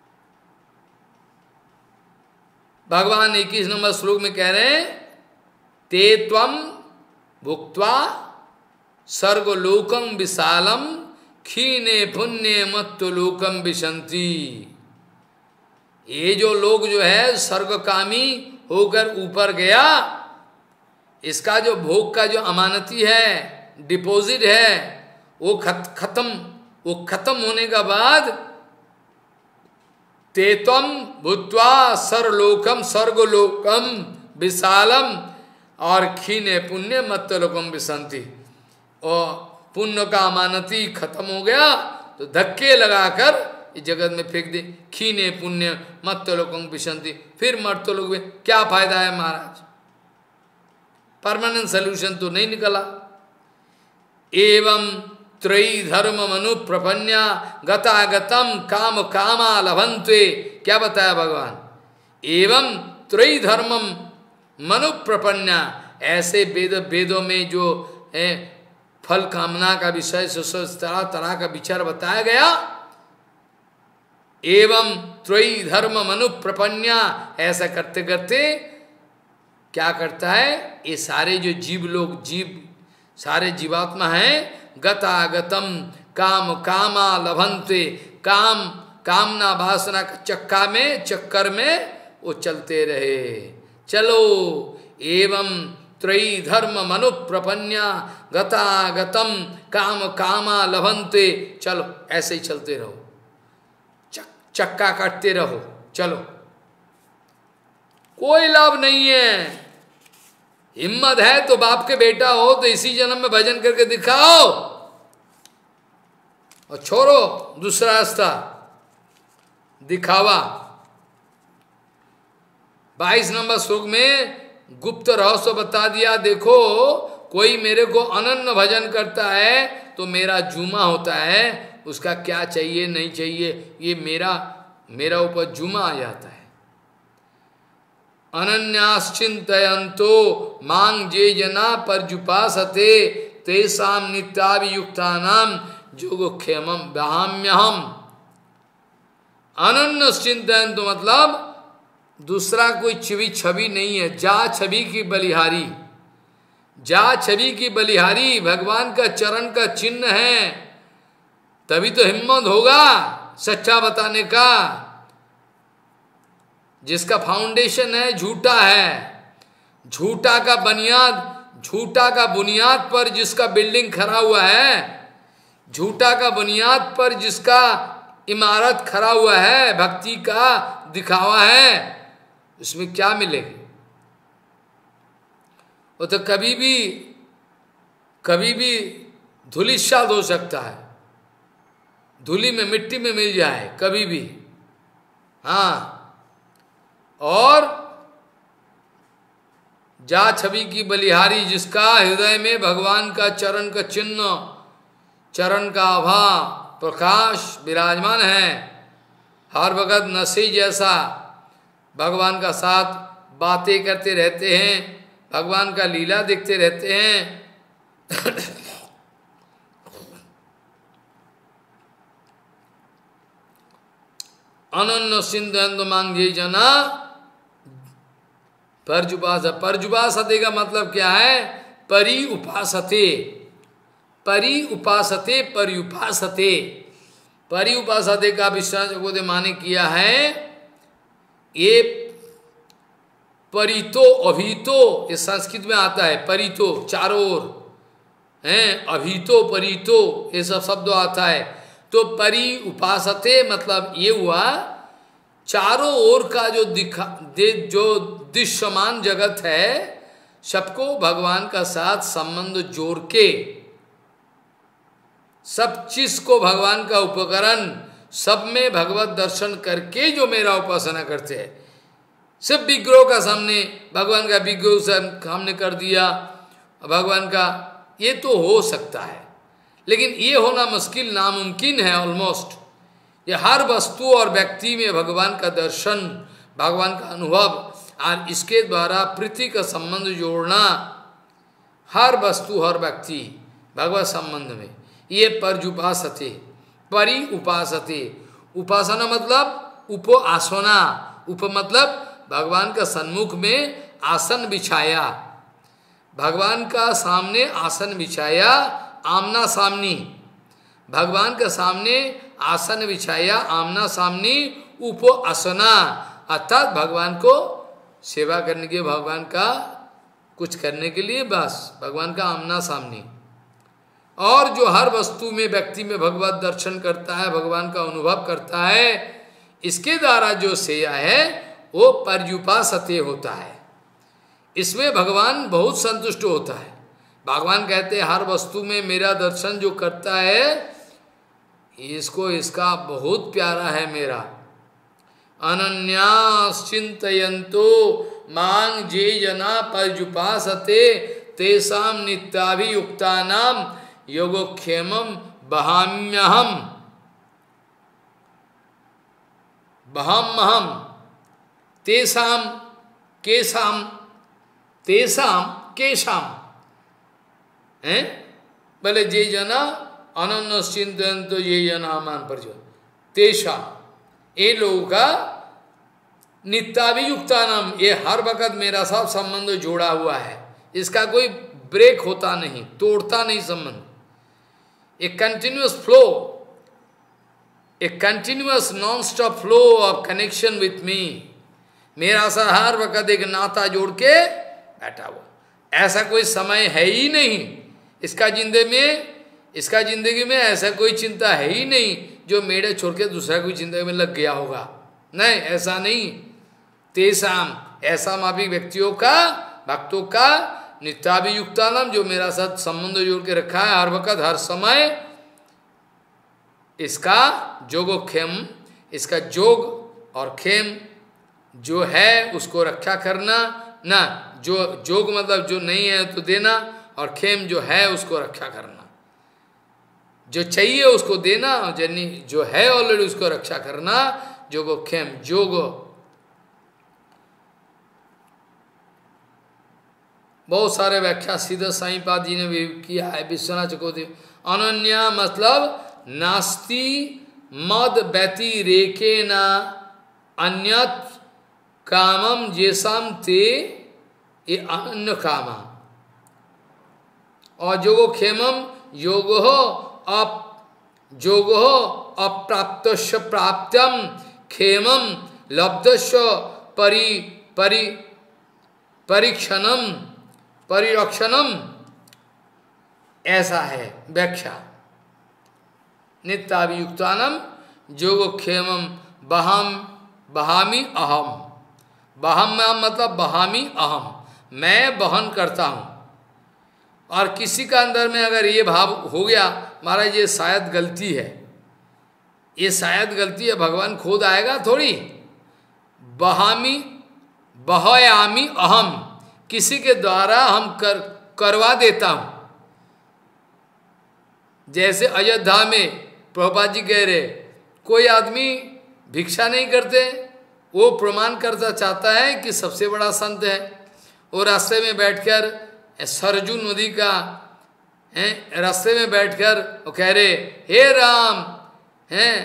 भगवान इक्कीस नंबर श्लोक में कह रहे हैं, ते त्वम भुक्त्वा सर्गलोकम विशालम क्षीणे पुण्य मत्तो लोकम विशंति। ये जो लोग जो है स्वर्गकामी होकर ऊपर गया, इसका जो भोग का जो अमानती है, डिपॉजिट है, वो खत, खत्म वो खत्म होने का बाद तेतम भूत्वा सर्वलोकम स्वर्गलोकम विशालम और क्षीणे पुण्य मत्तलोकम विशंति। और पुण्य का अमानती खत्म हो गया तो धक्के लगाकर इस जगत में फेंक दे। क्षीणे पुण्य मत्तलोकम विशंति, फिर मर्तलोक में क्या फायदा है महाराज। परमानेंट सोल्यूशन तो नहीं निकला। एवं त्रयी धर्म मनु प्रपन्या गतागतम काम कामा लभंते। क्या बताया भगवान, एवं त्रयी धर्मम मनु प्रपन्या, ऐसे वेद वेदों में जो है फल कामना का विषय तरह तरह का विचार बताया गया। एवं त्रयी धर्म मनु प्रपन्या, ऐसा करते करते क्या करता है, ये सारे जो जीव लोग, जीव सारे जीवात्मा हैं, गतागतम काम कामा लभंते, काम कामना वासना का चक्का में चक्कर में वो चलते रहे। चलो एवं त्रयी धर्म मनु प्रपन्या गतागतम काम कामा लभंते, चलो ऐसे ही चलते रहो, चक, चक्का काटते रहो, चलो कोई लाभ नहीं है। हिम्मत है तो बाप के बेटा हो तो इसी जन्म में भजन करके दिखाओ, और छोड़ो दूसरा रास्ता दिखावा। बाईस नंबर श्लोक में गुप्त रहस्य बता दिया। देखो कोई मेरे को अनन्य भजन करता है तो मेरा जुमा होता है, उसका क्या चाहिए नहीं चाहिए ये मेरा मेरा ऊपर जुमा आ जाता है। अनन्याश्चिंतयन्तो मांग जे जना परजुपासते तेषां नित्याभियुक्तानां योगक्षेमं वहाम्यहम्। अनन्य चिंतन तो मतलब दूसरा कोई छवि छवि नहीं है, जा छवि की बलिहारी, जा छवि की बलिहारी भगवान का चरण का चिन्ह है, तभी तो हिम्मत होगा सच्चा बताने का। जिसका फाउंडेशन है झूठा है, झूठा का बुनियाद, झूठा का बुनियाद पर जिसका बिल्डिंग खड़ा हुआ है, झूठा का बुनियाद पर जिसका इमारत खड़ा हुआ है, भक्ति का दिखावा है, उसमें क्या मिलेगी? वो तो कभी भी कभी भी धूलिसात हो सकता है, धूली में मिट्टी में मिल जाए कभी भी। हाँ, और जा छवि की बलिहारी, जिसका हृदय में भगवान का चरण का चिन्ह, चरण का आभा प्रकाश विराजमान है, हर वक्त नशे जैसा भगवान का साथ बातें करते रहते हैं, भगवान का लीला देखते रहते हैं। अनन्य सिंधु मांग जे जना परजुपास, परजुपासते का मतलब क्या है? परि उपासते, परि उपासते, परि उपासते, परि उपासते का विश्वास को माने किया है। ये परितो अभितो, ये संस्कृत में आता है, परितो चारों ओर हैं, अभितो परितो ये सब शब्द आता है। तो परि उपासते मतलब ये हुआ चारों ओर का जो दिखा दे, जो दृश्यमान जगत है सबको भगवान का साथ संबंध जोड़ के, सब चीज को भगवान का उपकरण, सब में भगवत दर्शन करके जो मेरा उपासना करते हैं, सब विग्रह का सामने भगवान का विग्रह सामने कर दिया भगवान का, ये तो हो सकता है, लेकिन ये होना मुश्किल, नामुमकिन है ऑलमोस्ट। ये हर वस्तु और व्यक्ति में भगवान का दर्शन, भगवान का अनुभव और इसके द्वारा प्रीति का संबंध जोड़ना, हर वस्तु हर व्यक्ति भगवत संबंध में, ये परजुपासते, परि उपासते। उपासना मतलब उप आसना, उप मतलब भगवान का सन्मुख में आसन बिछाया, भगवान का सामने आसन बिछाया, आमना सामनी, भगवान के सामने आसन बिछाया, आमना सामनी, उप आसना, अर्थात भगवान को सेवा करने के, भगवान का कुछ करने के लिए, बस भगवान का आमना सामनी। और जो हर वस्तु में व्यक्ति में भगवत दर्शन करता है, भगवान का अनुभव करता है, इसके द्वारा जो सेया है वो पर्युपासते होता है। इसमें भगवान बहुत संतुष्ट होता है। भगवान कहते हैं हर वस्तु में मेरा दर्शन जो करता है इसको, इसका बहुत प्यारा है मेरा। अनन्यास चिंतयन्तो मांग जे जना पर्युपासते तेसाम नित्याभियुक्तानाम योगोक्षेमम बहाम्यहम, बहाम्यहम तेसाम केसाम, तेसाम केशाम हैं, बोले जे जना अनन्य चिंतयन्तो ये जना मान पर जो तेषा, ये लोगों का नित्याभियुक्ता नाम, ये हर वक्त मेरा साथ संबंध जोड़ा हुआ है, इसका कोई ब्रेक होता नहीं, तोड़ता नहीं संबंध, a continuous flow, a continuous non stop flow of connection with me, मेरा सा हर वक्त एक नाता जोड़ के बैठा हुआ, ऐसा कोई समय है ही नहीं इसका जिंदगी में, इसका जिंदगी में ऐसा कोई चिंता है ही नहीं जो मेरे छोड़ के दूसरा कोई जिंदगी में लग गया होगा, नहीं, ऐसा नहीं। तेसाम, ऐसा माफी व्यक्तियों का, भक्तों का, नित्याभियुक्ता नाम, जो मेरा साथ संबंध जोड़ के रखा है हर वक्त हर समय, इसका जोगोक्षेम, इसका जोग और खेम जो है उसको रक्षा करना ना, जो जोग मतलब जो नहीं है तो देना, और खेम जो है उसको रक्षा करना, जो चाहिए उसको देना, और जनी जो है ऑलरेडी उसको रक्षा करना, जोगो खेम, जोग। बहुत सारे व्याख्या सीधा साईपाद जी ने भी किया है, विश्वनाथ चकोदेव। अनन्या मतलब नास्ति मद व्यतिरेके न अन्यत कामम जेसाम ते, ये अनन्य कामा। और जोगो खेमम योगो अप जोगो अप्राप्तस्य प्राप्त्यम खेमम लब्धस्य परि परि परीक्षणम परिरक्षणम, ऐसा है व्याख्या। नित्याभियुक्तानम जोगोक्षेमम बहाम बहामी अहम, बहाम मतलब बहामी अहम, मैं बहन करता हूँ। और किसी का अंदर में अगर ये भाव हो गया, महाराज ये शायद गलती है, ये शायद गलती है, भगवान खुद आएगा थोड़ी। बहामी बहयामी अहम, किसी के द्वारा हम कर करवा देता हूं। जैसे अयोध्या में प्रभुपाद जी कह रहे, कोई आदमी भिक्षा नहीं करते, वो प्रमाण करता चाहता है कि सबसे बड़ा संत है। वो रास्ते में बैठकर सरजू नदी का रास्ते में बैठकर वो कह रहे, हे राम, हैं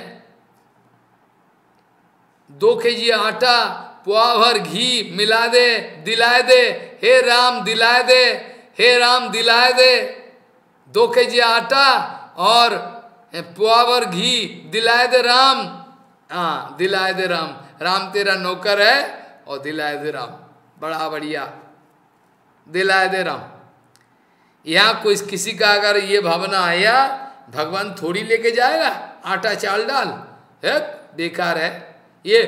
दो केजी आटा पुआ भर घी मिला दे, दिलाए दे, हे राम दिलाए दे, हे राम दिलाए दे, दो केजी आटा और पुआ भर घी दिलाए दे राम, हाँ दिलाए दे राम, राम तेरा नौकर है और दिलाए दे राम, बड़ा बढ़िया, दिलाए दे राम। यहाँ कोई किसी का अगर ये भावना आया, भगवान थोड़ी लेके जाएगा आटा चाल डाल, है बेकार है, ये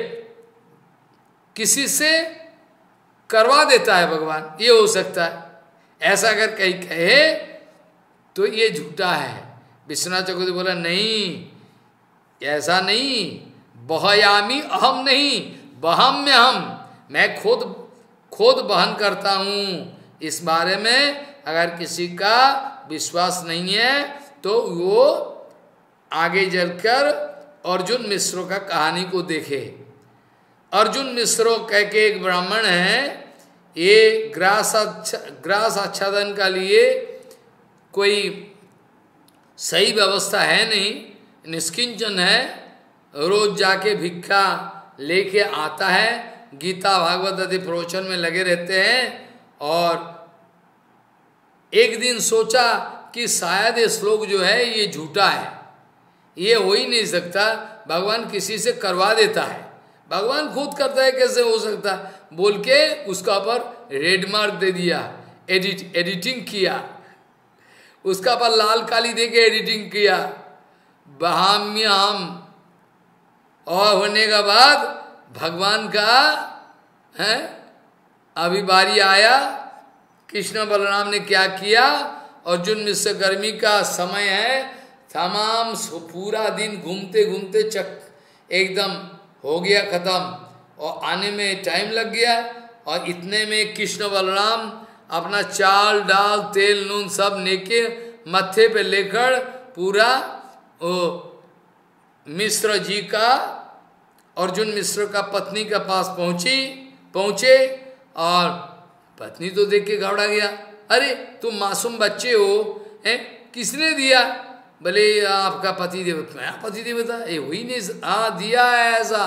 किसी से करवा देता है भगवान, ये हो सकता है। ऐसा अगर कहीं कहे तो ये झूठा है। विश्वनाथ चक्रवर्ती बोला नहीं, ऐसा नहीं, बहयामी अहम नहीं, बहम्य हम, मैं खुद खुद बहन करता हूँ। इस बारे में अगर किसी का विश्वास नहीं है तो वो आगे चलकर अर्जुन मिश्रों का कहानी को देखे। अर्जुन मिश्रो कह के एक ब्राह्मण है, ये ग्रास अच्छा ग्रास आच्छादन का लिए कोई सही व्यवस्था है नहीं, निष्किंचन है, रोज जाके भिक्षा लेके आता है, गीता भागवत आदि प्रवचन में लगे रहते हैं। और एक दिन सोचा कि शायद ये श्लोक जो है ये झूठा है, ये हो ही नहीं सकता, भगवान किसी से करवा देता है, भगवान खुद करता है, कैसे हो सकता, बोल के उसका पर रेड मार्क दे दिया, एडिट एडिटिंग किया, उसका पर लाल काली दे के एडिटिंग किया, बहाम्याम, और होने के बाद भगवान का है अभी बारी आया, कृष्ण बलराम ने क्या किया, अर्जुन मिश्र गर्मी का समय है, तमाम पूरा दिन घूमते घूमते चक एकदम हो गया खत्म, और आने में टाइम लग गया। और इतने में कृष्ण बलराम अपना चाल डाल तेल नून सब लेके मत्थे पे लेकर पूरा वो मिश्र जी का, अर्जुन मिश्र का पत्नी का पास पहुंची पहुंचे और पत्नी तो देख के घबरा गया, अरे तुम मासूम बच्चे हो, हैं किसने दिया? बोले आपका पति देव। मैं पति देवता ये हुई नहीं, हाँ दिया है ऐसा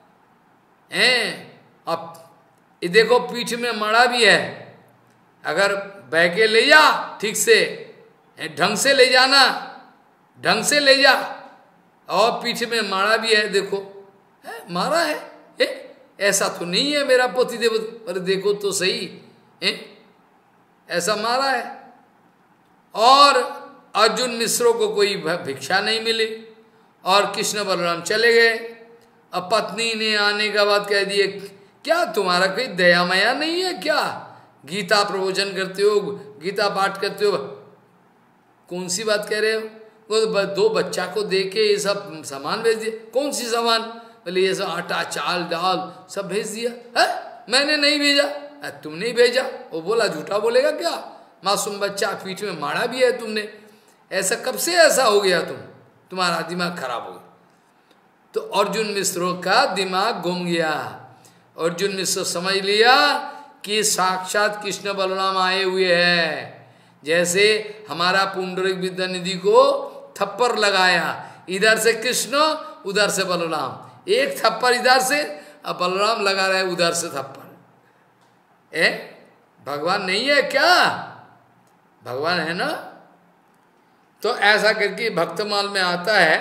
हैं। अब ये देखो पीठ में मड़ा भी है, अगर बह के ले जा ठीक से, ढंग से ले जाना, ढंग से ले जा, और पीठ में मारा भी है, देखो है मारा है, ए, ऐसा तो नहीं है मेरा पति देव, अरे देखो तो सही है, ऐसा मारा है। और अर्जुन मिश्रों को कोई भिक्षा नहीं मिली और कृष्ण बलराम चले गए। अब पत्नी ने आने के बाद कह दिए, क्या तुम्हारा कोई दया माया नहीं है क्या? गीता प्रवचन करते हो, गीता पाठ करते हो, कौन सी बात कह रहे हो? वो दो बच्चा को दे के ये सब सामान भेज दिया। कौन सी सामान? बोले ये सब आटा चाल दाल सब भेज दिया है, मैंने नहीं भेजा। तुम नहीं भेजा? वो बोला झूठा बोलेगा क्या? मासूम बच्चा पीठ में मारा भी है तुमने, ऐसा कब से ऐसा हो गया? तुम तुम्हारा दिमाग खराब हो गया। तो अर्जुन मिश्रों का दिमाग घूम गया। अर्जुन मिश्र समझ लिया कि साक्षात कृष्ण बलराम आए हुए हैं। जैसे हमारा पुंडरीक विद्यानिधि को थप्पड़ लगाया, इधर से कृष्ण उधर से बलराम, एक थप्पड़ इधर से, अब बलराम लगा रहे उधर से थप्पड़। ए भगवान नहीं है क्या? भगवान है ना। तो ऐसा करके भक्तमाल में आता है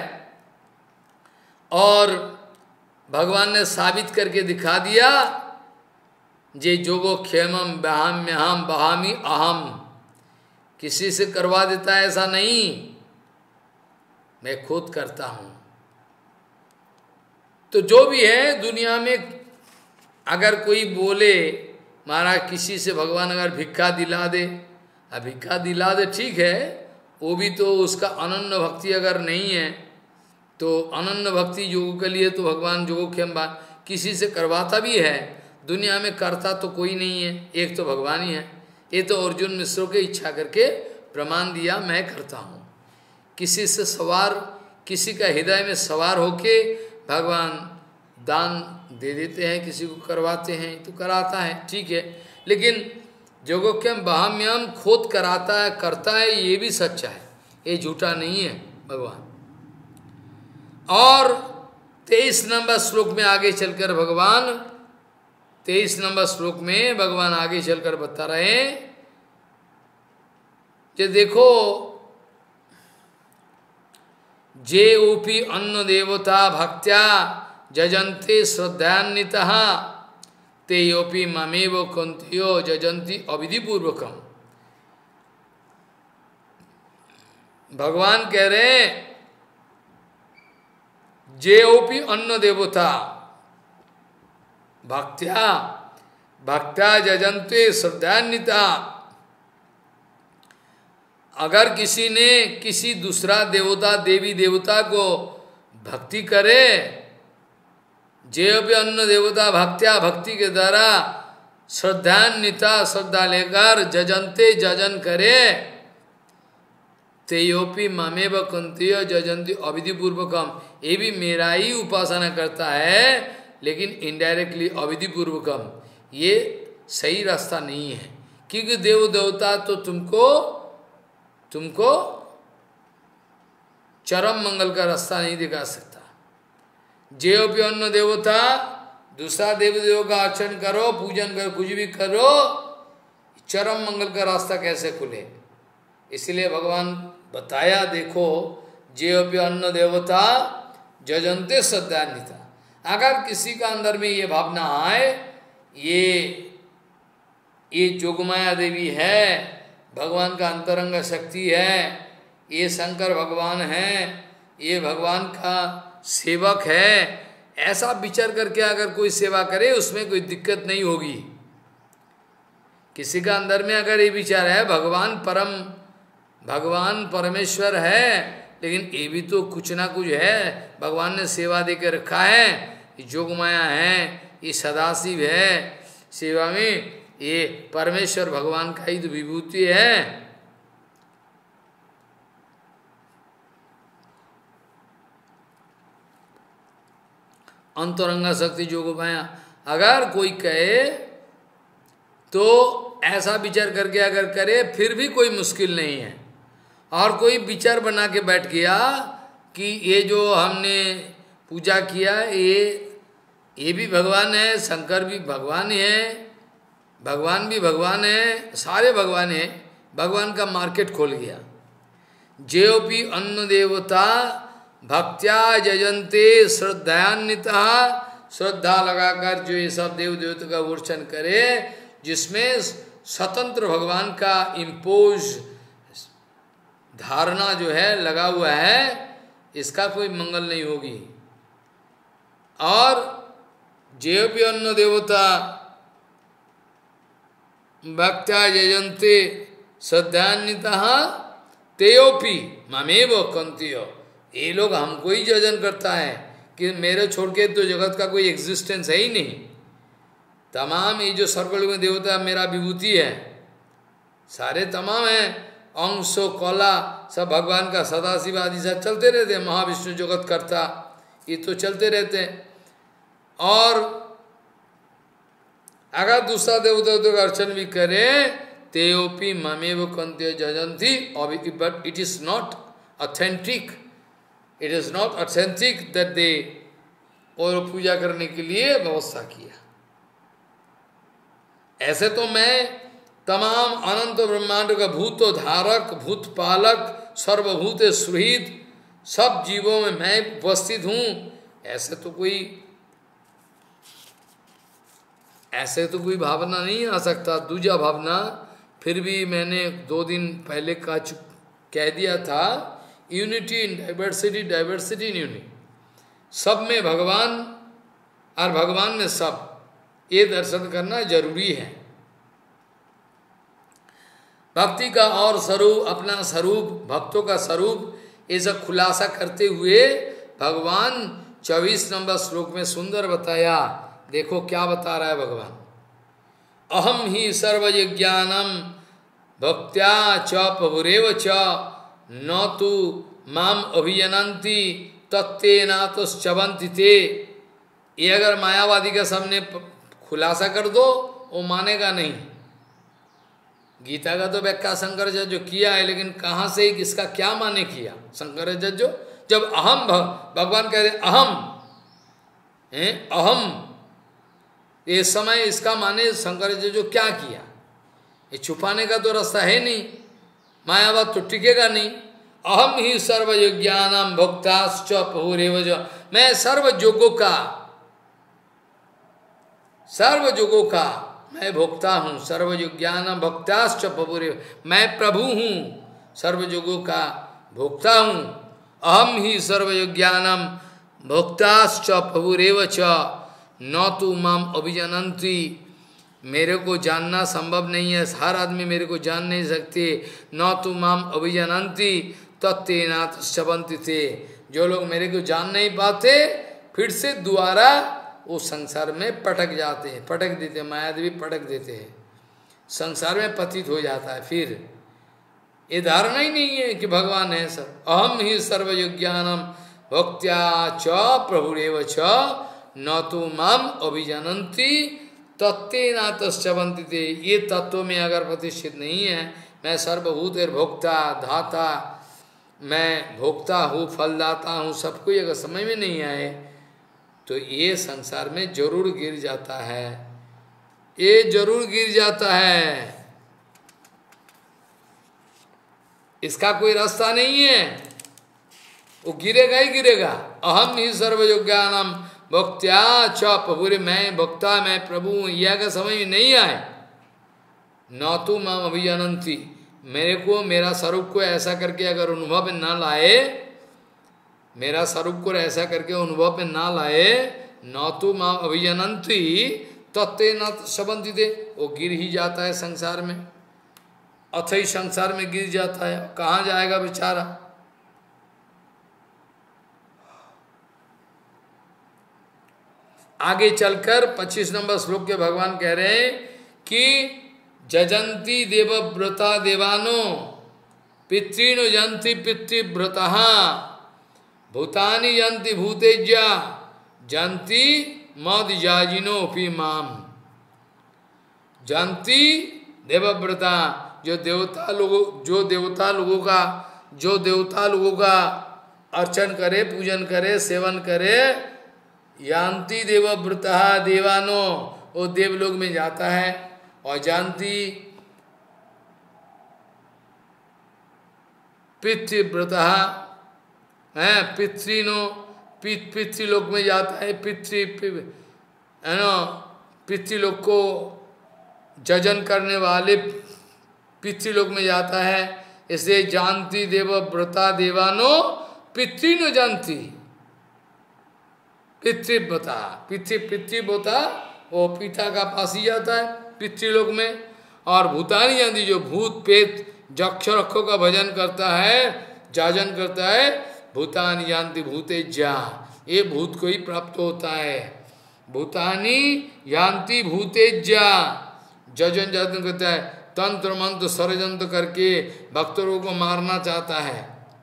और भगवान ने साबित करके दिखा दिया, जे जोगो क्षेमम बहाम्यहम बहामी अहम, किसी से करवा देता है ऐसा नहीं, मैं खुद करता हूं। तो जो भी है दुनिया में, अगर कोई बोले महाराज किसी से भगवान अगर भिक्षा दिला दे, अब भिक्षा दिला दे ठीक है, वो भी तो उसका अनन्य भक्ति अगर नहीं है, तो अनन्य भक्ति योग के लिए तो भगवान योगक्षेम किसी से करवाता भी है, दुनिया में करता तो कोई नहीं है, एक तो भगवान ही है। ये तो अर्जुन मिश्रों के इच्छा करके प्रमाण दिया मैं करता हूँ। किसी से सवार, किसी का हृदय में सवार होके भगवान दान दे देते हैं, किसी को करवाते हैं तो कराता है, ठीक है। लेकिन योगक्षेम बाह्यम खोद कराता है, करता है, ये भी सच्चा है, ये झूठा नहीं है भगवान। और तेईस नंबर श्लोक में आगे चलकर भगवान, तेईस नंबर श्लोक में भगवान आगे चलकर बता रहे हैं कि देखो, जे ओपी अन्न देवता भक्त्या जजन्ते श्रद्धान्वितः ते योपी ममेव कुंत्यो जजंती अविधिपूर्वकम। भगवान कह रहे हैं जे ओपी अन्न देवता भक्त्या भक्त्या जजन्ते श्रद्धान्विता, अगर किसी ने किसी दूसरा देवता देवी देवता को भक्ति करे, जे भी अन्न देवता भक्त्या भक्ति के द्वारा श्रद्धान्विता श्रद्धा लेकर जजन्ते जजन करे, तेयोपि ममेव कुंत्य जजंती अविधिपूर्वकम, ये भी मेरा ही उपासना करता है लेकिन इनडायरेक्टली अविधिपूर्वकम, ये सही रास्ता नहीं है। क्योंकि देव देवता तो तुमको तुमको चरम मंगल का रास्ता नहीं दिखा सकता। जे भी अन्न देवता, दूसरा देव देव का अर्चन करो, पूजन करो, कुछ भी करो, चरम मंगल का रास्ता कैसे खुले। इसलिए भगवान बताया, देखो जे भी अन्न देवता जजन्ते श्रद्धान्विता, अगर किसी का अंदर में ये भावना आए, ये ये जोगमाया देवी है, भगवान का अंतरंग शक्ति है, ये शंकर भगवान है, ये भगवान का सेवक है, ऐसा विचार करके अगर कोई सेवा करे उसमें कोई दिक्कत नहीं होगी। किसी का अंदर में अगर ये विचार है भगवान परम भगवान परमेश्वर है, लेकिन ये भी तो कुछ ना कुछ है, भगवान ने सेवा दे के रखा है, ये जोगमाया है, ये सदाशिव है, सेवा में ये परमेश्वर भगवान का ही तो विभूति है। अंतरंगा शक्ति जोगमाया, अगर कोई कहे तो ऐसा विचार करके अगर करे फिर भी कोई मुश्किल नहीं है। और कोई विचार बना के बैठ गया कि ये जो हमने पूजा किया ये ये भी भगवान है, शंकर भी भगवान है, भगवान भी भगवान है, सारे भगवान है, भगवान का मार्केट खोल गया। जेओपी अन्न देवता भक्त्या जजन्ते श्रद्धान्विता, श्रद्धा लगाकर जो ये सब देव देवता का वर्चन करे, जिसमें स्वतंत्र भगवान का इम्पोज धारणा जो है लगा हुआ है, इसका कोई मंगल नहीं होगी। और जे भी अन्न देवता भक्त्या जजन्ते श्रद्धान्विता तेयोपि ममेव कुंत्यो, ये लोग हमको ही जजन करता है कि मेरे छोड़ के तो जगत का कोई एग्जिस्टेंस है ही नहीं। तमाम ये जो सर्वलोक में देवता मेरा विभूति है, सारे तमाम है, अंशो कला सब भगवान का, सदाशिव आदि सब चलते रहते हैं, महाविष्णु जगत करता, ये तो चलते रहते हैं। और अगर दूसरा देवता का अर्चन भी करे, तेयोपि ममेव कुंत्य जजंती, but it is not authentic, it is not authentic that they, और पूजा करने के लिए व्यवस्था किया। ऐसे तो मैं तमाम अनंत ब्रह्मांड का भूत धारक, भूत पालक, सर्वभूत सुहृद, सब जीवों में मैं उपस्थित हूं, ऐसे तो कोई ऐसे तो कोई भावना नहीं आ सकता। दूसरा भावना फिर भी मैंने दो दिन पहले कह कह दिया था, unity in diversity, diversity in unity, सब में भगवान और भगवान में सब, ये दर्शन करना जरूरी है। भक्ति का और स्वरूप, अपना स्वरूप, भक्तों का स्वरूप, ये सब खुलासा करते हुए भगवान चौबीस नंबर श्लोक में सुंदर बताया। देखो क्या बता रहा है भगवान। अहम ही सर्वज्ञानम भक्त्या च प्रभुरेव च न तु माम अभिजनंती तत्तेना तो चवंती ते। ये अगर मायावादी के सामने खुलासा कर दो वो मानेगा नहीं। गीता का तो व्याख्या शंकराचार्य जो किया है, लेकिन कहाँ से इसका क्या माने किया शंकराचार्य जो, जब अहम भगवान कह रहे अहम है, अहम ये समय इसका माने शंकराचार्य जो क्या किया, ये छुपाने का तो रास्ता है नहीं, मायावाद तो टिकेगा नहीं। अहम ही सर्वज्ञानम भोक्ताश्च प्रभुरेव च, मैं सर्व जोगों का, सर्व जोगों का मैं भोक्ता हूँ। सर्वज्ञानम भोक्ताश्च प्रभुरेव, मैं प्रभु हूँ, सर्व जोगों का भोक्ता हूँ। अहम ही सर्वज्ञानम भोक्ताश्च प्रभुरेव च न तु माम अभिजनंती। मेरे को जानना संभव नहीं है, हर आदमी मेरे को जान नहीं सकते। न तु माम अभिजनंती तत्तेना तस्वंति थे। जो लोग मेरे को जान नहीं पाते फिर से दोबारा वो संसार में पटक जाते हैं, पटक देते हैं, मायादेवी पटक देते हैं, संसार में पतित हो जाता है। फिर ये धारणा ही नहीं है कि भगवान है सब। अहम ही सर्वज्ञानम भक्त्या च प्रभुरेव च न तो माम अभिजनंती तत्तेना तस्वंति थे। ये तत्व में अगर प्रतिष्ठित नहीं है, मैं सर्वभूत भोक्ता धाता, मैं भोक्ता हूँ, फलदाता हूँ, सब कोई अगर समझ में नहीं आए तो ये संसार में जरूर गिर जाता है, ये जरूर गिर जाता है, इसका कोई रास्ता नहीं है, वो गिरेगा ही गिरेगा। अहम ही सर्वज्ञानम भक्त्या च प्रभुरे, मैं भक्ता, मैं प्रभु हूँ, यह अगर समझ में नहीं आए, न तो माम अभिजनंती, मेरे को मेरा स्वरूप को ऐसा करके अगर अनुभव में ना लाए, मेरा स्वरूप को ऐसा करके अनुभव में ना लाए, न तो माम अभिजनंती तत्ते न शबंती दे, वो गिर ही जाता है संसार में, अथई संसार में गिर जाता है। कहाँ जाएगा बेचारा। आगे चलकर पच्चीस नंबर श्लोक के भगवान कह रहे हैं कि जजंती देवव्रता देवानो पितृनो जंती पितृव्रता भूतानि जंती भूतेज्या जंती मद जाजिनो पी माम। जंती देवव्रता, जो देवता लोगों, जो देवता लोगों का, जो देवता लोगों का अर्चन करे, पूजन करे, सेवन करे, यान्ति देवव्रता देवानो, वो देवलोक में जाता है। और जानती पितृव्रता है, पितृनो पित पितृलोक में जाता है, पितृ है ना, पितृलोक को जजन करने वाले पितृलोक में जाता है। इसलिए जानती देवव्रता देवानो पितृनो जानती, पितृव्रता, पितृ पितृव्रता वो पिता का पास ही जाता है पितृलोक में। और भूतानी जानती, जो भूत पेत जक्ष रक्षों का भजन करता है, जाजन करता है, भूतानी जानती भूते जा, ये भूत को ही प्राप्त होता है। भूतानी जानती भूते जा, जजन जाजन करता है, तंत्र मंत्र षड्यंत्र करके भक्तों को मारना चाहता है।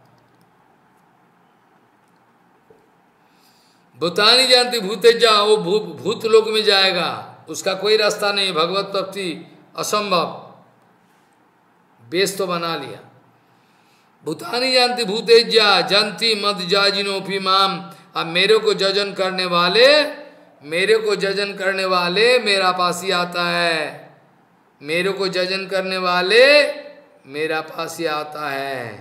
भूतानी जानती भूते जा, वो भूत भूत लोक में जाएगा, उसका कोई रास्ता नहीं, भगवत प्राप्ति असंभव, बेस तो बना लिया। भूतानी जानती भूते जा जानती मद जाजिनो फी माम। अब मेरे को जजन करने वाले, मेरे को जजन करने वाले मेरा पास ही आता है, मेरे को जजन करने वाले मेरा पास ही आता है।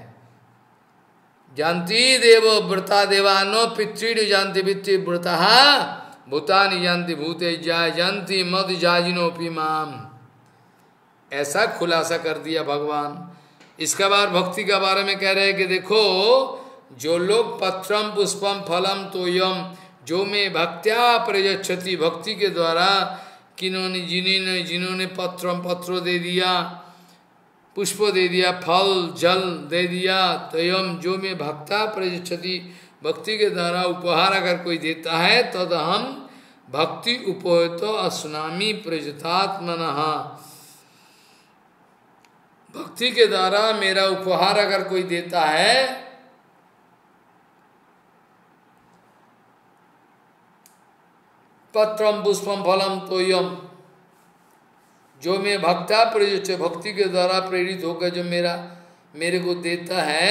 जानती देव व्रता देवानो पितृ जानती पितृव्रता भूतानी जानती भूते जा जानती मद जाजिनो पी माम। ऐसा खुलासा कर दिया भगवान। इसका बाद भक्ति के बारे में कह रहे हैं कि देखो, जो लोग पत्रम पुष्पम फलम तोयम जो में भक्त्या प्रयच्छति, भक्ति के द्वारा किन्होंने जिन्होंने जिन्होंने पत्रम पत्र दे दिया, पुष्प दे दिया, फल जल दे दिया, तयम जो में भक्ता प्रयच्छति, भक्ति के द्वारा उपहार अगर कोई देता है तद हम भक्ति उपहतो असुनामी प्रजतात्मनः, भक्ति के द्वारा मेरा उपहार अगर कोई देता है पत्रम पुष्पम फलम तोयम, जो मैं भक्ता प्रयुक्त भक्ति के द्वारा प्रेरित होकर जो मेरा मेरे को देता है,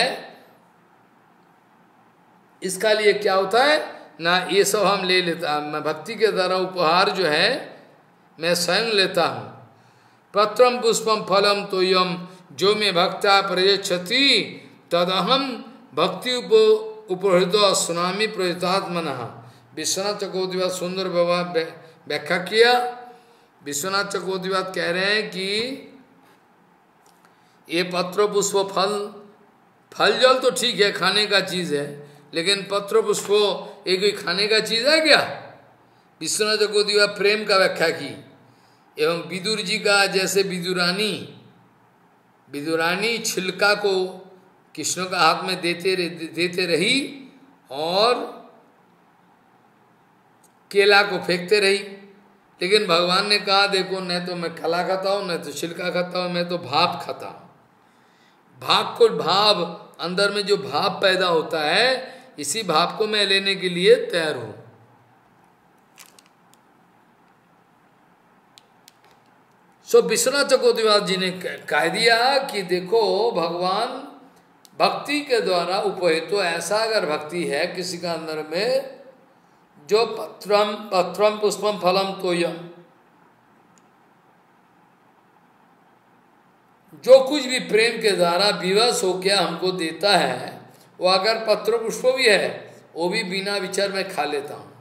इसका लिए क्या होता है ना, ये सब हम ले लेता, मैं भक्ति के द्वारा उपहार जो है मैं स्वयं लेता हूँ। पत्रम पुष्पम फलम तोयम, जो मैं भक्ता प्रयच्छति तदहम भक्ति उप उपहृत सुनामी प्रयुतात्मनः। विश्वनाथ चकोदिवाद सुंदर व्यवहार व्याख्या किया। विश्वनाथ चकोदिवाद कह रहे हैं कि ये पत्र पुष्प फल, फल जल तो ठीक है खाने का चीज है, लेकिन पत्र पुष्प ये कोई खाने का चीज है क्या? विश्वनाथ चकोदिवाद प्रेम का व्याख्या की। एवं विदुर जी का जैसे विदुरानी विदुरानी छिलका को कृष्ण का हाथ में देते देते रही और केला को फेंकते रही, लेकिन भगवान ने कहा देखो न तो मैं खला खाता हूँ न तो छिलका खाता हूँ, मैं तो भाप खाता हूँ। भाप को भाव अंदर में जो भाप पैदा होता है, इसी भाप को मैं लेने के लिए तैयार हूँ। सो विश्वनाथ चकोदिवाद जी ने कह दिया कि देखो भगवान भक्ति के द्वारा उपहित, तो ऐसा अगर भक्ति है किसी का अंदर में, जो पत्रम पत्रम पुष्पम फलम तोयम, जो कुछ भी प्रेम के द्वारा विवश होकर हमको देता है, वो अगर पत्र पुष्प भी है वो भी बिना विचार में खा लेता हूं।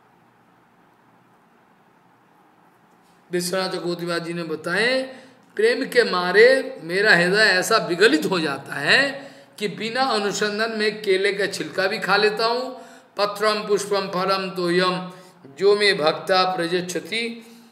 विश्वनाथ चकोदिवाद जी ने बताए प्रेम के मारे मेरा हृदय ऐसा विगलित हो जाता है कि बिना अनुसंधान में केले का छिलका भी खा लेता हूं। पत्रम पुष्पम फलम तोयम, जो में भक्ता प्रयच्छति,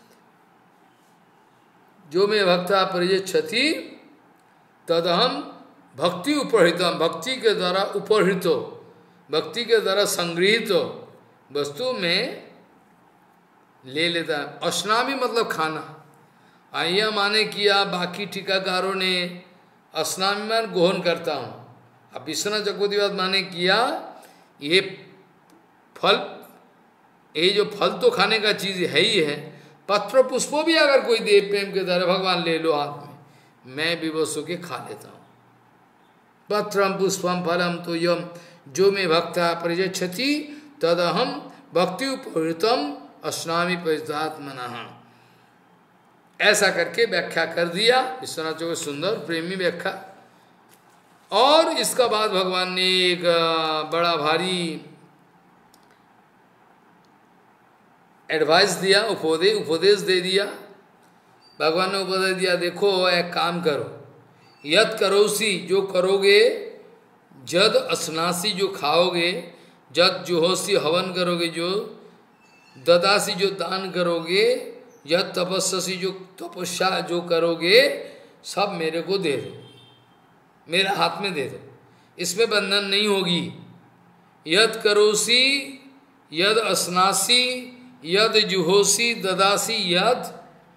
जो में भक्ता प्रयच्छति तदहम भक्ति उपहृत, भक्ति के द्वारा उपहृत, भक्ति के द्वारा संग्रहित वस्तु में ले लेता है। अश्नामी मतलब खाना। आइया माने किया, बाकी टीकाकारों ने अश्नामी मान ग्रहण करता हूँ। अब विश्वनाथ चकोदिवाद माने किया ये फल, ये जो फल तो खाने का चीज है ही है, पत्र पुष्प भी अगर कोई दे प्रेम के द्वारा, भगवान ले लो हाथ में, मैं विवश होके खा लेता हूँ। पत्रम पुष्पम फलम तो यम, जो में भक्ता प्रयच्छति तदहम भक्ति उपहृतम अश्नामी परितात्मनः। ऐसा करके व्याख्या कर दिया विश्वनाथ चकोदिवाद, सुंदर प्रेमी व्याख्या। और इसका बाद भगवान ने एक बड़ा भारी एडवाइस दिया, उपदेश उपदेश दे दिया। भगवान ने उपदेश दिया, देखो एक काम करो, यद करोसी, जो करोगे, जद असनासी, जो खाओगे, जद जुहोसी, हवन करोगे, जो ददासी, जो दान करोगे, यद तपस्सी, जो तपस्या जो करोगे, सब मेरे को दे दो, मेरा हाथ में दे दो, इसमें बंधन नहीं होगी। यद करोसी, यद असनासी, यद जुहोसी, ददासी, यद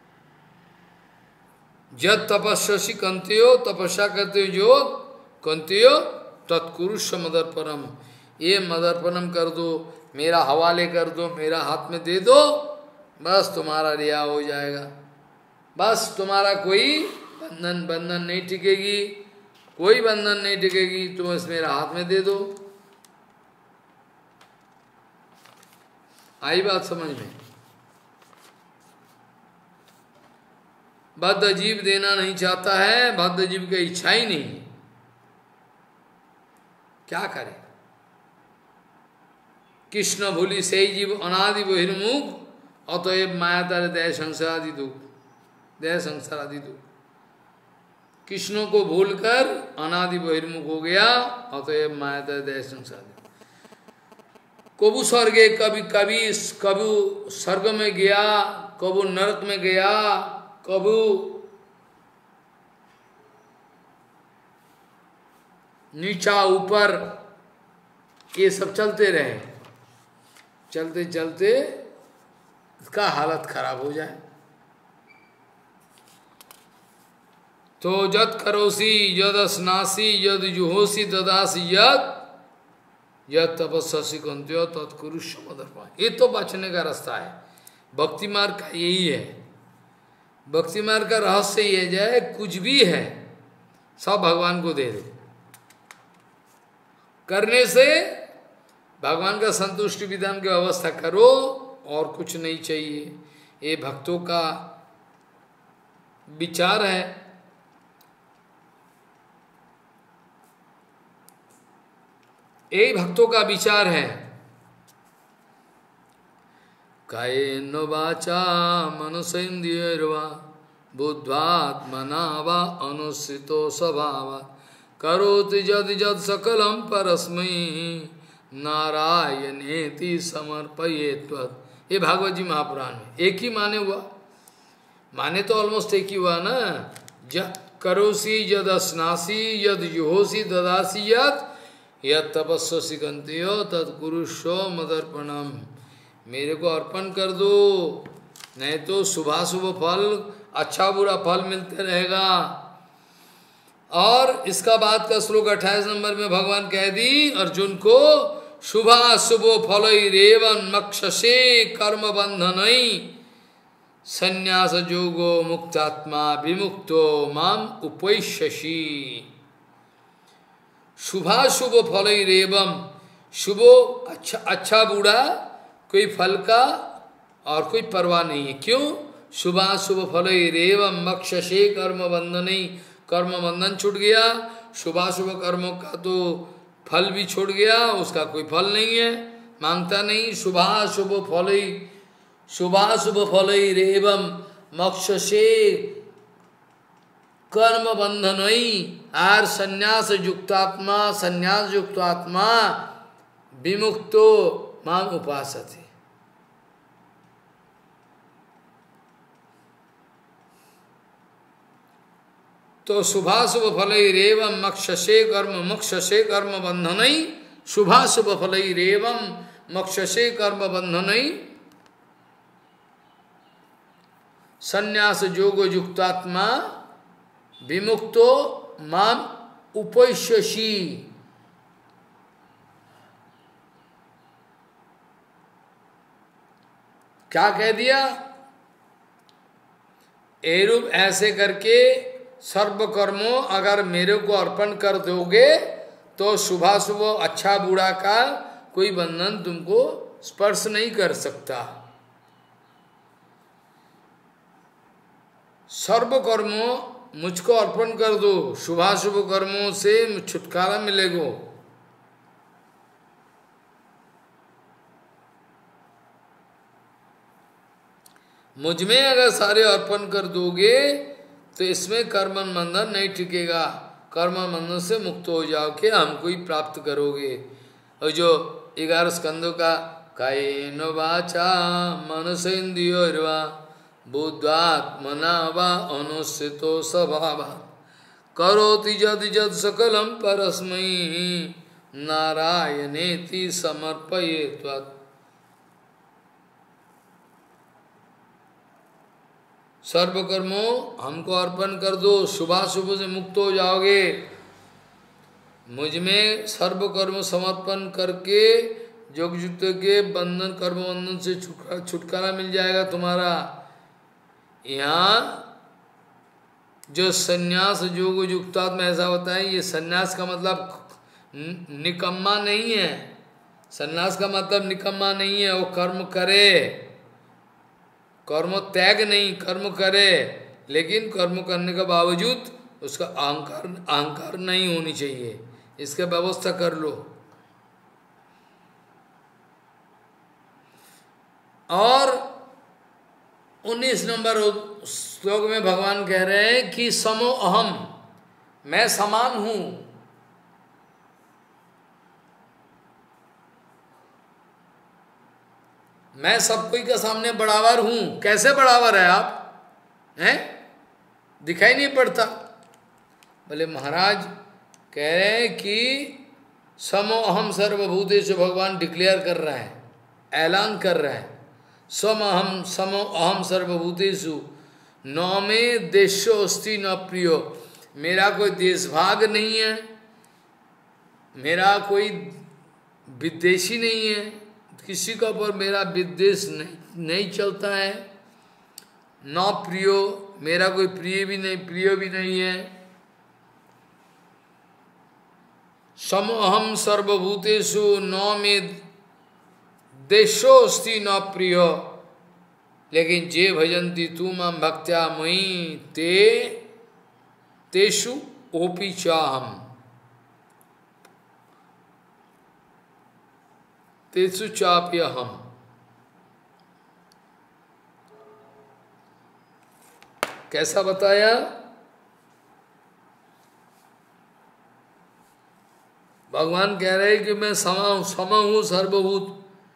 जद तपस्वी कंत्यो, तपस्या करते हो जो कंत्यो, तत्कुरुष मदर्पणम, ये मदर्पणम कर दो, मेरा हवाले कर दो, मेरा हाथ में दे दो, बस तुम्हारा रिया हो जाएगा। बस तुम्हारा कोई बंधन बंधन नहीं टिकेगी, कोई बंधन नहीं टिकेगी, तुम बस मेरा हाथ में दे दो। आई बात समझ में? बद्ध जीव देना नहीं चाहता है, बद्ध जीव की इच्छा ही नहीं, क्या करे? कृष्ण भूलि से जीव अनादि बहिर्मुख, अतएव माया तारे दया संसारादि दुख, दया संसारादि दुख। कृष्ण को भूलकर अनादि बहिर्मुख हो गया, अतएव माया तारे दया संसारादि। कबू स्वर्गे, कभी कभी कबू स्वर्ग में गया, कबू नरक में गया, कबू नीचा ऊपर, ये सब चलते रहे, चलते चलते इसका हालत खराब हो जाए। तो यद करोसी यद स्नासी यद जुहोसी ददासी यद यद तपस्वी कंत्यो तत्कुरुष्व मदर्पण। ये तो बचने का रास्ता है, भक्ति मार्ग का यही है। भक्ति मार्ग का रहस्य ये जाए, कुछ भी है सब भगवान को दे दे, करने से भगवान का संतुष्टि विधान की व्यवस्था करो, और कुछ नहीं चाहिए। ये भक्तों का विचार है। यही भक्तों का विचार है। कायेन वाचा मनसेन्द्रियैर्वा बुद्ध्वात्मना वा अनुसृतो स्वभावा करोति यद यद सकलम परस्मै नारायणेति समर्पयेत्। ये भागवत जी महापुराण में एक ही माने हुआ, माने तो ऑलमोस्ट एक ही हुआ ना। ज करोसी यद स्नासी यद जुहोसी ददासी यद यद तपस्वी कंत्यो तद कुरुष्व मदर्पणम। मेरे को अर्पण कर दो, नहीं तो शुभ शुभ फल, अच्छा बुरा फल मिलते रहेगा। और इसका बाद का श्लोक अट्ठाईस नंबर में भगवान कह दी अर्जुन को, शुभा शुभो फलई रेवन मक्षसे कर्म बंधनई संन्यास जोगो मुक्तात्मा विमुक्तो माम उपैष्यसि। शुभा शुभ फलई रेवम, शुभो अच्छा अच्छा बूढ़ा कोई फल का और कोई परवाह नहीं है। क्यों? शुभा शुभ फलई रेवम मक्षसे कर्म बंधनई, कर्म बंधन छूट गया, शुभाशुभ कर्मों का तो फल भी छूट गया, उसका कोई फल नहीं है, मांगता नहीं। शुभाशुभ फलई शुभाशुभ फलई रेवम मक्षसे कर्म बंधनई, आर संन्यास युक्तात्मा संन्यास युक्तात्मा विमुक्तो माम उपासते। तो शुभाशुभ फलई रेवम मक्षसे कर्म मक्षसे कर्म बंधनई, शुभाशुभ फलई रेवम मक्षसे कर्म बंधनई संन्यास योग युक्तात्मा विमुक्तो माम उपैष्यसि। क्या कह दिया? एरूप ऐसे करके सर्व कर्मों अगर मेरे को अर्पण कर दोगे तो शुभाशुभ अच्छा बुरा का कोई बंधन तुमको स्पर्श नहीं कर सकता। सर्व कर्मों मुझको अर्पण कर दो, शुभाशुभ कर्मों से छुटकारा मिलेगा। मुझ में अगर सारे अर्पण कर दोगे तो इसमें कर्म बंधन नहीं टिकेगा, कर्म बंधन से मुक्त हो जाओगे, हमको ही प्राप्त करोगे। और जो ग्यारह स्कंदों का कायेन वाचा मनसेन्द्रियैर्वा बुद्ध्वात्मना वा अनुसृतो स्वभावा करोति यद यद सकलम परस्मै नारायणेति समर्पयेत्। सर्वकर्मों हमको अर्पण कर दो, शुभाशुभ से मुक्त हो जाओगे। मुझ में सर्वकर्म समर्पण करके योग युक्त के बंधन कर्म बंधन से छुटकारा मिल जाएगा तुम्हारा। यहाँ जो सन्यास योग युक्तात् में ऐसा होता है, ये सन्यास का मतलब निकम्मा नहीं है। सन्यास का मतलब निकम्मा नहीं है, वो कर्म करे, कर्म त्याग नहीं, कर्म करे, लेकिन कर्म करने के बावजूद उसका अहंकार अहंकार नहीं होनी चाहिए। इसका व्यवस्था कर लो। और उन्नीस नंबर श्लोक में भगवान कह रहे हैं कि समो अहम, मैं समान हूं। मैं सब कोई के सामने बराबर हूं। कैसे बराबर है आप? हैं? दिखाई नहीं पड़ता। बोले महाराज कह रहे हैं कि समो अहम सर्वभूतेषु, भगवान डिक्लेयर कर रहे हैं, ऐलान कर रहे हैं, सम अहम समो अहम सर्वभूतेषु न में देशो अस्ति न प्रियो, मेरा कोई देशभाग नहीं है, मेरा कोई विद्वेषी नहीं है, किसी का ऊपर मेरा विद्वेष नहीं, नहीं चलता है, न प्रियो, मेरा कोई प्रिय भी नहीं, प्रिय भी नहीं है। सम अहम सर्वभूतेषु न में देशो अस्ति न प्रियो, लेकिन जे भजन्ति तू मां भक्त्या मयि ते तेषु ओपि चाहम, तेषु चाप्यहम्। कैसा बताया? भगवान कह रहे हैं कि मैं समा हूं, सम हूं सर्वभूत,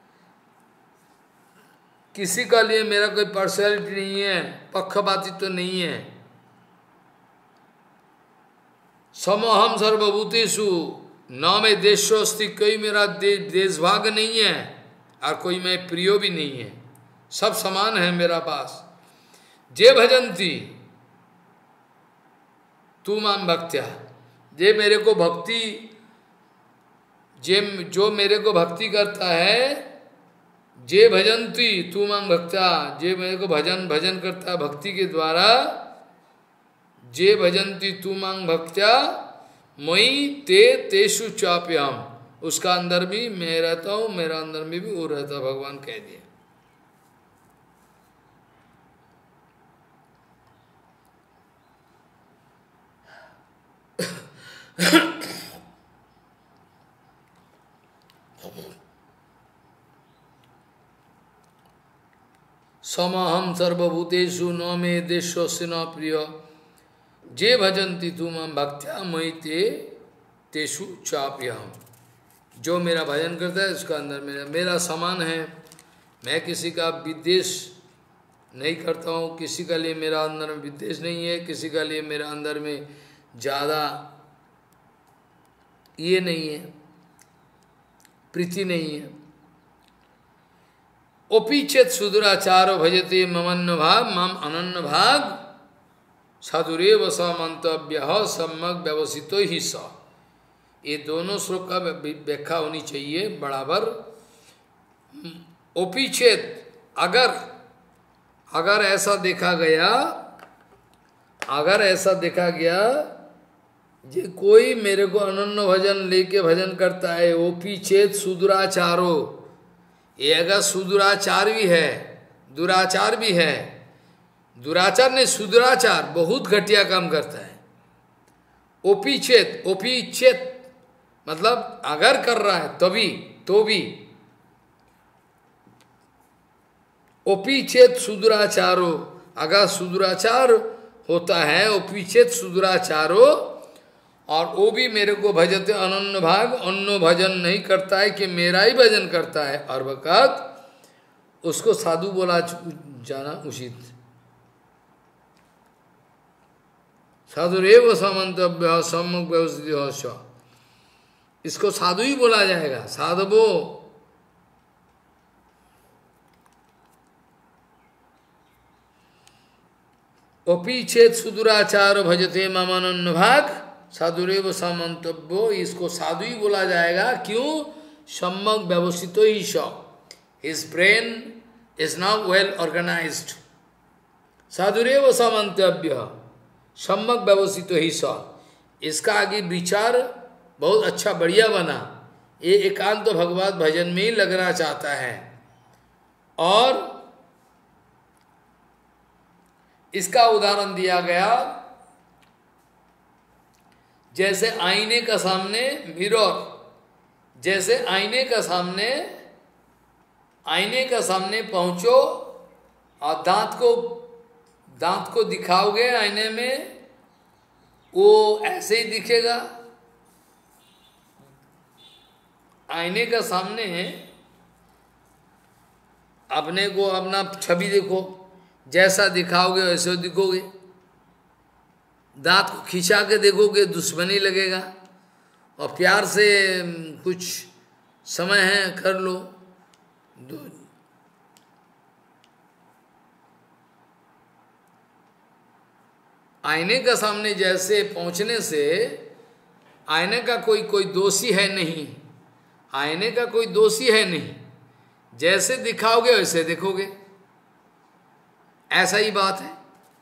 किसी का लिए मेरा कोई पर्सनैलिटी नहीं है, पक्षपाती तो नहीं है। समोहम सर्वभूतेषु न में देशो अस्ति, कोई मेरा दे, देशभाग नहीं है और कोई मैं प्रियो भी नहीं है, सब समान है मेरा पास। जे भजंती तू माम भक्त्या, जे मेरे को भक्ति, जे जो मेरे को भक्ति करता है, जे भजंती तू माम भक्त्या, जे मेरे को भजन भजन करता है भक्ति के द्वारा, जे भजंती तू मांग भक्त्या मई ते तेषु चाप्यहम्, उसका अंदर भी मैं रहता हूं, मेरा अंदर में भी वो रहता, भगवान कह दिया। समहम सर्वभूतेषु न मे देशोऽस्य न प्रिय, जे भजन्ति तू मां भक्त्या मयि ते तेषु चाप्यहम्, जो मेरा भजन करता है उसका अंदर मेरा मेरा समान है, मैं किसी का विद्वेष नहीं करता हूँ, किसी का लिए मेरा अंदर में विद्वेष नहीं है, किसी का लिए मेरा अंदर में ज़्यादा ये नहीं है, प्रीति नहीं है। ओपी चेत सुदुराचारो भजते ममन्न भाग मम अनन्न भाग, साधुरेव स मंतव्य सम्यक व्यवसितो ही स। ये दोनों श्लोक का व्याख्या होनी चाहिए बराबर। ओपी चेत, अगर अगर ऐसा देखा गया, अगर ऐसा देखा गया जे कोई मेरे को अनन्य भजन लेके भजन करता है, ओपी चेत सुदुराचारो, ये अगर सुदुराचार भी है, दुराचार भी है, दुराचार नहीं सुदुराचार, बहुत घटिया काम करता है। ओपी चेत, ओपी चेत मतलब अगर कर रहा है तभी तो भी, ओपी चेत सुदुराचारो, अगर सुदुराचार होता है, ओपी चेत सुदुराचारो, और वो भी मेरे को भजते अनन्य भाग, अन्य भजन नहीं करता है कि मेरा ही भजन करता है, और वक़्त उसको साधु बोला जाना उचित। साधुरेव समंतव्य सम्यक व्यवस्थित, इसको साधु ही बोला जाएगा, साधवो। ओपी चेत सुदुराचार भजते मम अनन्य भाग, साधुरेव समंतव्यो, इसको साधु ही बोला जाएगा। क्यों? सम्यक व्यवस्थितो ही स, his brain is not well organised. साधुरेव समंतव्य सम्यक व्यवस्थितो ही स, इसका आगे विचार बहुत अच्छा बढ़िया बना, ये एकांत तो भगवत भजन में ही लगना चाहता है। और इसका उदाहरण दिया गया, जैसे आईने का सामने मिरर, जैसे आईने का सामने आईने का सामने पहुंचो और दांत को दांत को दिखाओगे आईने में, वो ऐसे ही दिखेगा। आईने का सामने अपने को अपना छवि देखो, जैसा दिखाओगे वैसे दिखोगे। दांत को खिंचा के देखोगे दुश्मनी लगेगा, और प्यार से कुछ समय है कर लो। दो आईने का सामने जैसे पहुंचने से आईने का कोई कोई दोषी है नहीं, आईने का कोई दोषी है नहीं, जैसे दिखाओगे वैसे देखोगे, ऐसा ही बात है।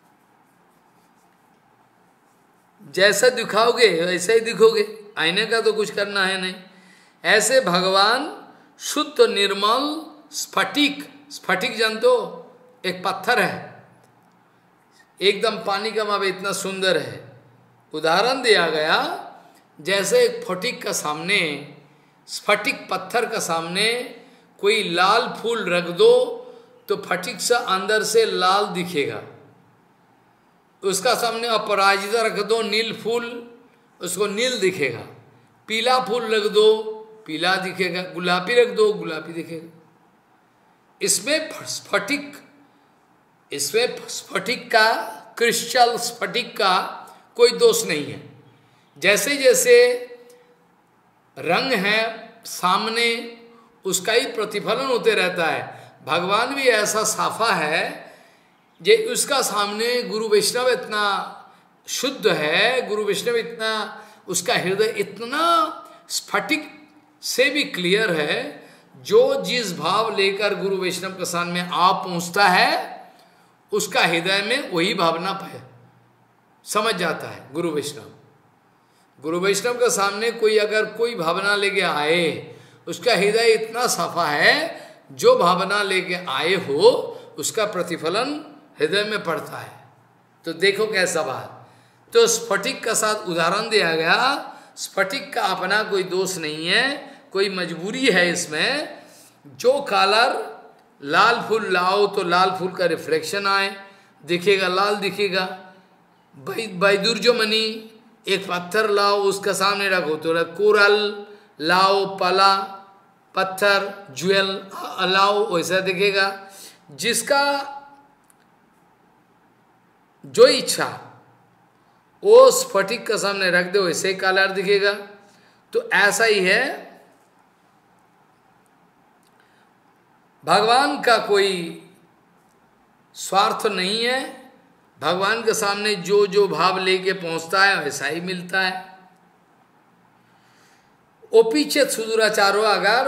जैसा दिखाओगे वैसे ही दिखोगे, आईने का तो कुछ करना है नहीं। ऐसे भगवान शुद्ध निर्मल स्फटिक, स्फटिक जानते हो, एक पत्थर है एकदम पानी का माप इतना सुंदर है। उदाहरण दिया गया जैसे एक स्फटिक का सामने, स्फटिक पत्थर का सामने कोई लाल फूल रख दो तो फटिक से अंदर से लाल दिखेगा। उसका सामने अपराजिता रख दो नील फूल, उसको नील दिखेगा। पीला फूल रख दो पीला दिखेगा, गुलाबी रख दो गुलाबी दिखेगा। इसमें स्फटिक, इसमें स्फटिक का, क्रिस्टल स्फटिक का कोई दोष नहीं है। जैसे जैसे रंग है सामने उसका ही प्रतिफलन होते रहता है। भगवान भी ऐसा साफा है जे उसका सामने गुरु वैष्णव इतना शुद्ध है, गुरु वैष्णव इतना, उसका हृदय इतना स्फटिक से भी क्लियर है। जो जिस भाव लेकर गुरु वैष्णव के सामने आप पहुंचता है उसका हृदय में वही भावना है, समझ जाता है गुरु वैष्णव। गुरु वैष्णव के सामने कोई अगर कोई भावना लेके आए, उसका हृदय इतना साफा है, जो भावना लेके आए हो उसका प्रतिफलन हृदय में पड़ता है। तो देखो कैसा बात। तो स्फटिक का साथ उदाहरण दिया गया, स्फटिक का अपना कोई दोष नहीं है, कोई मजबूरी है इसमें। जो कलर लाल फूल लाओ तो लाल फूल का रिफ्लेक्शन आए, दिखेगा लाल दिखेगा। वैदुर्य मणि एक पत्थर लाओ उसका सामने रखो तो कोरल लाओ, पला पत्थर ज्वेल लाओ वैसा दिखेगा। जिसका जो इच्छा वो स्फटिक का सामने रख दो वैसे ही कलर दिखेगा। तो ऐसा ही है, भगवान का कोई स्वार्थ नहीं है। भगवान के सामने जो जो भाव लेके पहुंचता है वैसा ही मिलता है। ओपिचेत सुदूराचारो, अगर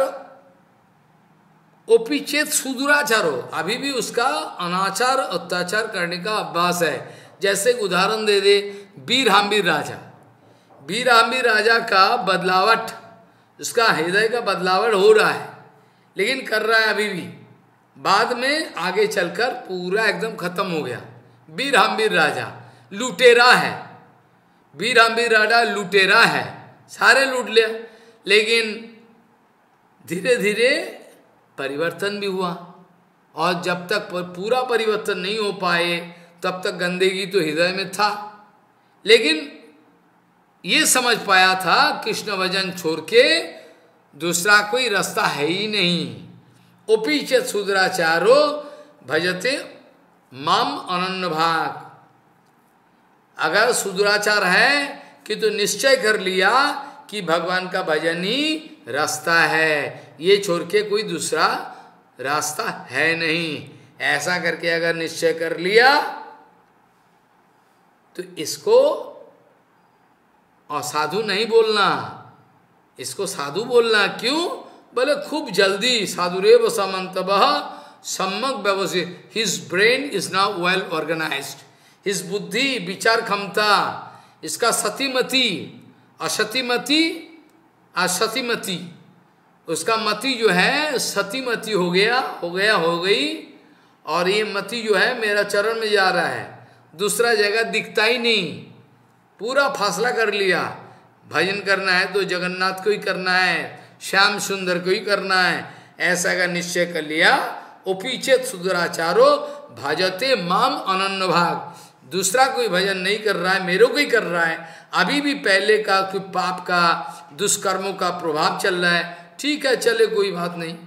ओपिचेत सुदूराचारो, अभी भी उसका अनाचार अत्याचार करने का अभ्यास है। जैसे उदाहरण दे दे वीर हाम्बीर राजा, वीर हाम्बीर राजा का बदलावट, उसका हृदय का बदलावट हो रहा है लेकिन कर रहा है अभी भी, बाद में आगे चलकर पूरा एकदम खत्म हो गया। वीर हाम्बीर राजा लुटेरा है, वीर हाम्बीर राजा लुटेरा है, सारे लूट लिया, लेकिन धीरे धीरे परिवर्तन भी हुआ। और जब तक पूरा परिवर्तन नहीं हो पाए तब तक गंदगी तो हृदय में था। लेकिन ये समझ पाया था कृष्ण भजन छोड़ के दूसरा कोई रास्ता है ही नहीं। ओपिचेत सुदराचारो भजते माम अनन्य भाग। अगर सुदराचार है कि तो निश्चय कर लिया कि भगवान का भजन ही रास्ता है, ये छोड़ के कोई दूसरा रास्ता है नहीं। ऐसा करके अगर निश्चय कर लिया तो इसको असाधु नहीं बोलना, इसको साधु बोलना। क्यों बोले खूब जल्दी साधुरेव समन्तवः सम्यक व्यवस्थित, his brain is now well organised, his बुद्धि विचार क्षमता, इसका सतीमती असतीमती असतीमती, उसका मति जो है सतीमती हो गया हो गया हो गई। और ये मति जो है मेरा चरण में जा रहा है, दूसरा जगह दिखता ही नहीं। पूरा फासला कर लिया, भजन करना है तो जगन्नाथ को ही करना है, श्याम सुंदर को ही करना है, ऐसा का निश्चय कर लिया। ओपिचेत सुदराचारो भजते माम अनन्य भाग। दूसरा कोई भजन नहीं कर रहा है, मेरे को ही कर रहा है। अभी भी पहले का कोई पाप का दुष्कर्मों का प्रभाव चल रहा है, ठीक है चले कोई बात नहीं।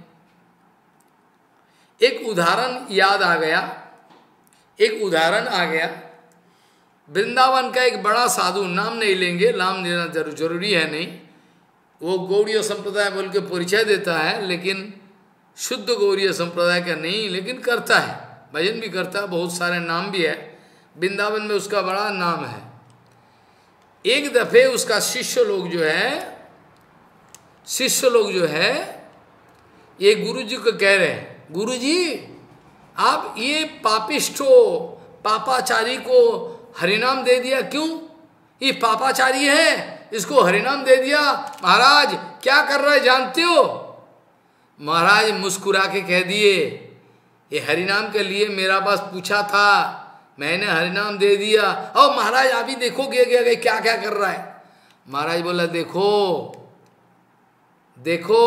एक उदाहरण याद आ गया, एक उदाहरण आ गया। वृंदावन का एक बड़ा साधु, नाम नहीं लेंगे, नाम लेना जरूर जरूरी है नहीं, वो गौड़ीय संप्रदाय बोल के परिचय देता है, लेकिन शुद्ध गौड़ीय संप्रदाय का नहीं, लेकिन करता है, भजन भी करता है, बहुत सारे नाम भी है, वृंदावन में उसका बड़ा नाम है। एक दफे उसका शिष्य लोग जो है, शिष्य लोग जो है ये गुरु जी को कह रहे हैं, गुरु जी आप ये पापिष्ठो पापाचारी को हरिनाम दे दिया क्यों? ये पापाचारी है, इसको हरिनाम दे दिया, महाराज क्या कर रहा है जानते हो? महाराज मुस्कुरा के कह दिए, ये हरिनाम के लिए मेरा पास पूछा था, मैंने हरिनाम दे दिया। और महाराज अभी देखो क्या क्या क्या क्या कर रहा है। महाराज बोला देखो देखो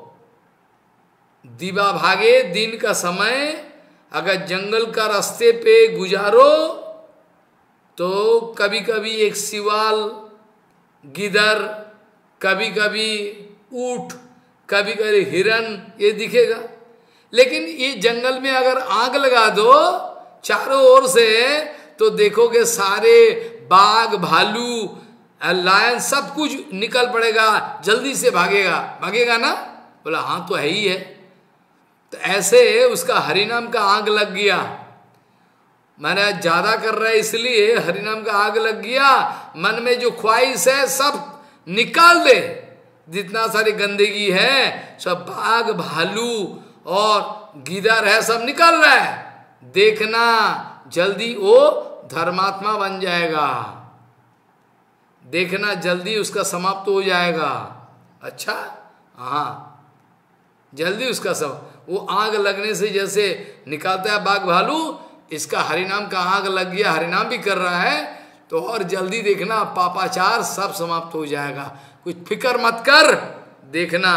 दिवा भागे दिन का समय, अगर जंगल का रास्ते पे गुजारो तो कभी कभी एक सिवाल, गिदर, कभी कभी ऊंट, कभी कभी हिरन ये दिखेगा, लेकिन ये जंगल में अगर आग लगा दो चारों ओर से तो देखोगे सारे बाघ, भालू, लायन सब कुछ निकल पड़ेगा, जल्दी से भागेगा, भागेगा ना? बोला हाँ तो है ही है। तो ऐसे उसका हरिनाम का आग लग गया, मैंने ज्यादा कर रहा है इसलिए हरिनाम का आग लग गया, मन में जो ख्वाहिश है सब निकाल दे, जितना सारी गंदगी है सब बाघ, भालू और गिदर है सब निकल रहा है, देखना जल्दी वो धर्मात्मा बन जाएगा, देखना जल्दी उसका समाप्त हो जाएगा। अच्छा हाँ, जल्दी उसका सब, वो आग लगने से जैसे निकालता है बाघ भालू, इसका हरिनाम का आग लग गया, हरिनाम भी कर रहा है तो और जल्दी देखना पापाचार सब समाप्त हो जाएगा, कुछ फिक्र मत कर, देखना।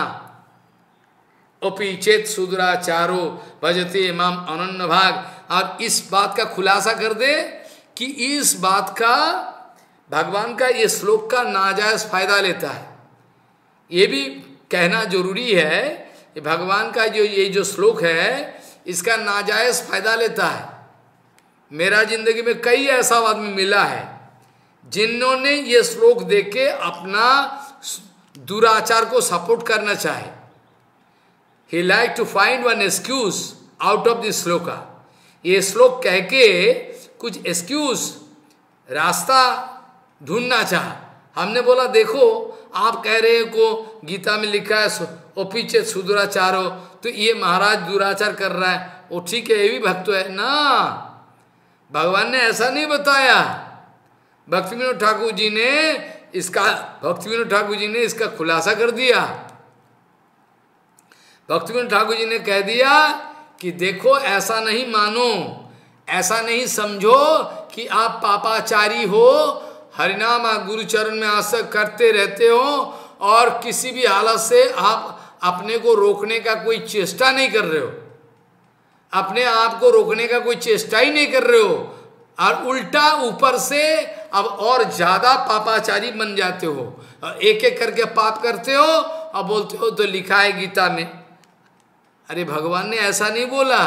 अपीचेत सुदुराचारो भजते माम अनन्य भाग। और इस बात का खुलासा कर दे कि इस बात का भगवान का ये श्लोक का नाजायज फायदा लेता है, ये भी कहना जरूरी है कि भगवान का जो ये जो श्लोक है इसका नाजायज फायदा लेता है। मेरा जिंदगी में कई ऐसा आदमी मिला है जिन्होंने ये श्लोक देख के अपना दुराचार को सपोर्ट करना चाहे, he like to find one excuse out of this shloka, ये श्लोक कह के कुछ एक्सक्यूज रास्ता ढूंढना चाहा। हमने बोला देखो आप कह रहे को गीता में लिखा है ओ पीछे सुदुराचारो, तो ये महाराज दुराचार कर रहा है, वो ठीक है ये भी भक्त है ना, भगवान ने ऐसा नहीं बताया। भक्ति विनोद ठाकुर जी ने इसका भक्ति विनोद ठाकुर जी ने इसका खुलासा कर दिया। भक्ति विनोद ठाकुर जी ने कह दिया कि देखो ऐसा नहीं मानो, ऐसा नहीं समझो कि आप पापाचारी हो, हरिनाम गुरुचरण में आसक्त करते रहते हो और किसी भी हालत से आप अपने को रोकने का कोई चेष्टा नहीं कर रहे हो, अपने आप को रोकने का कोई चेष्टा ही नहीं कर रहे हो, और उल्टा ऊपर से अब और ज्यादा पापाचारी बन जाते हो, एक एक करके पाप करते हो और बोलते हो तो लिखा है गीता में। अरे भगवान ने ऐसा नहीं बोला,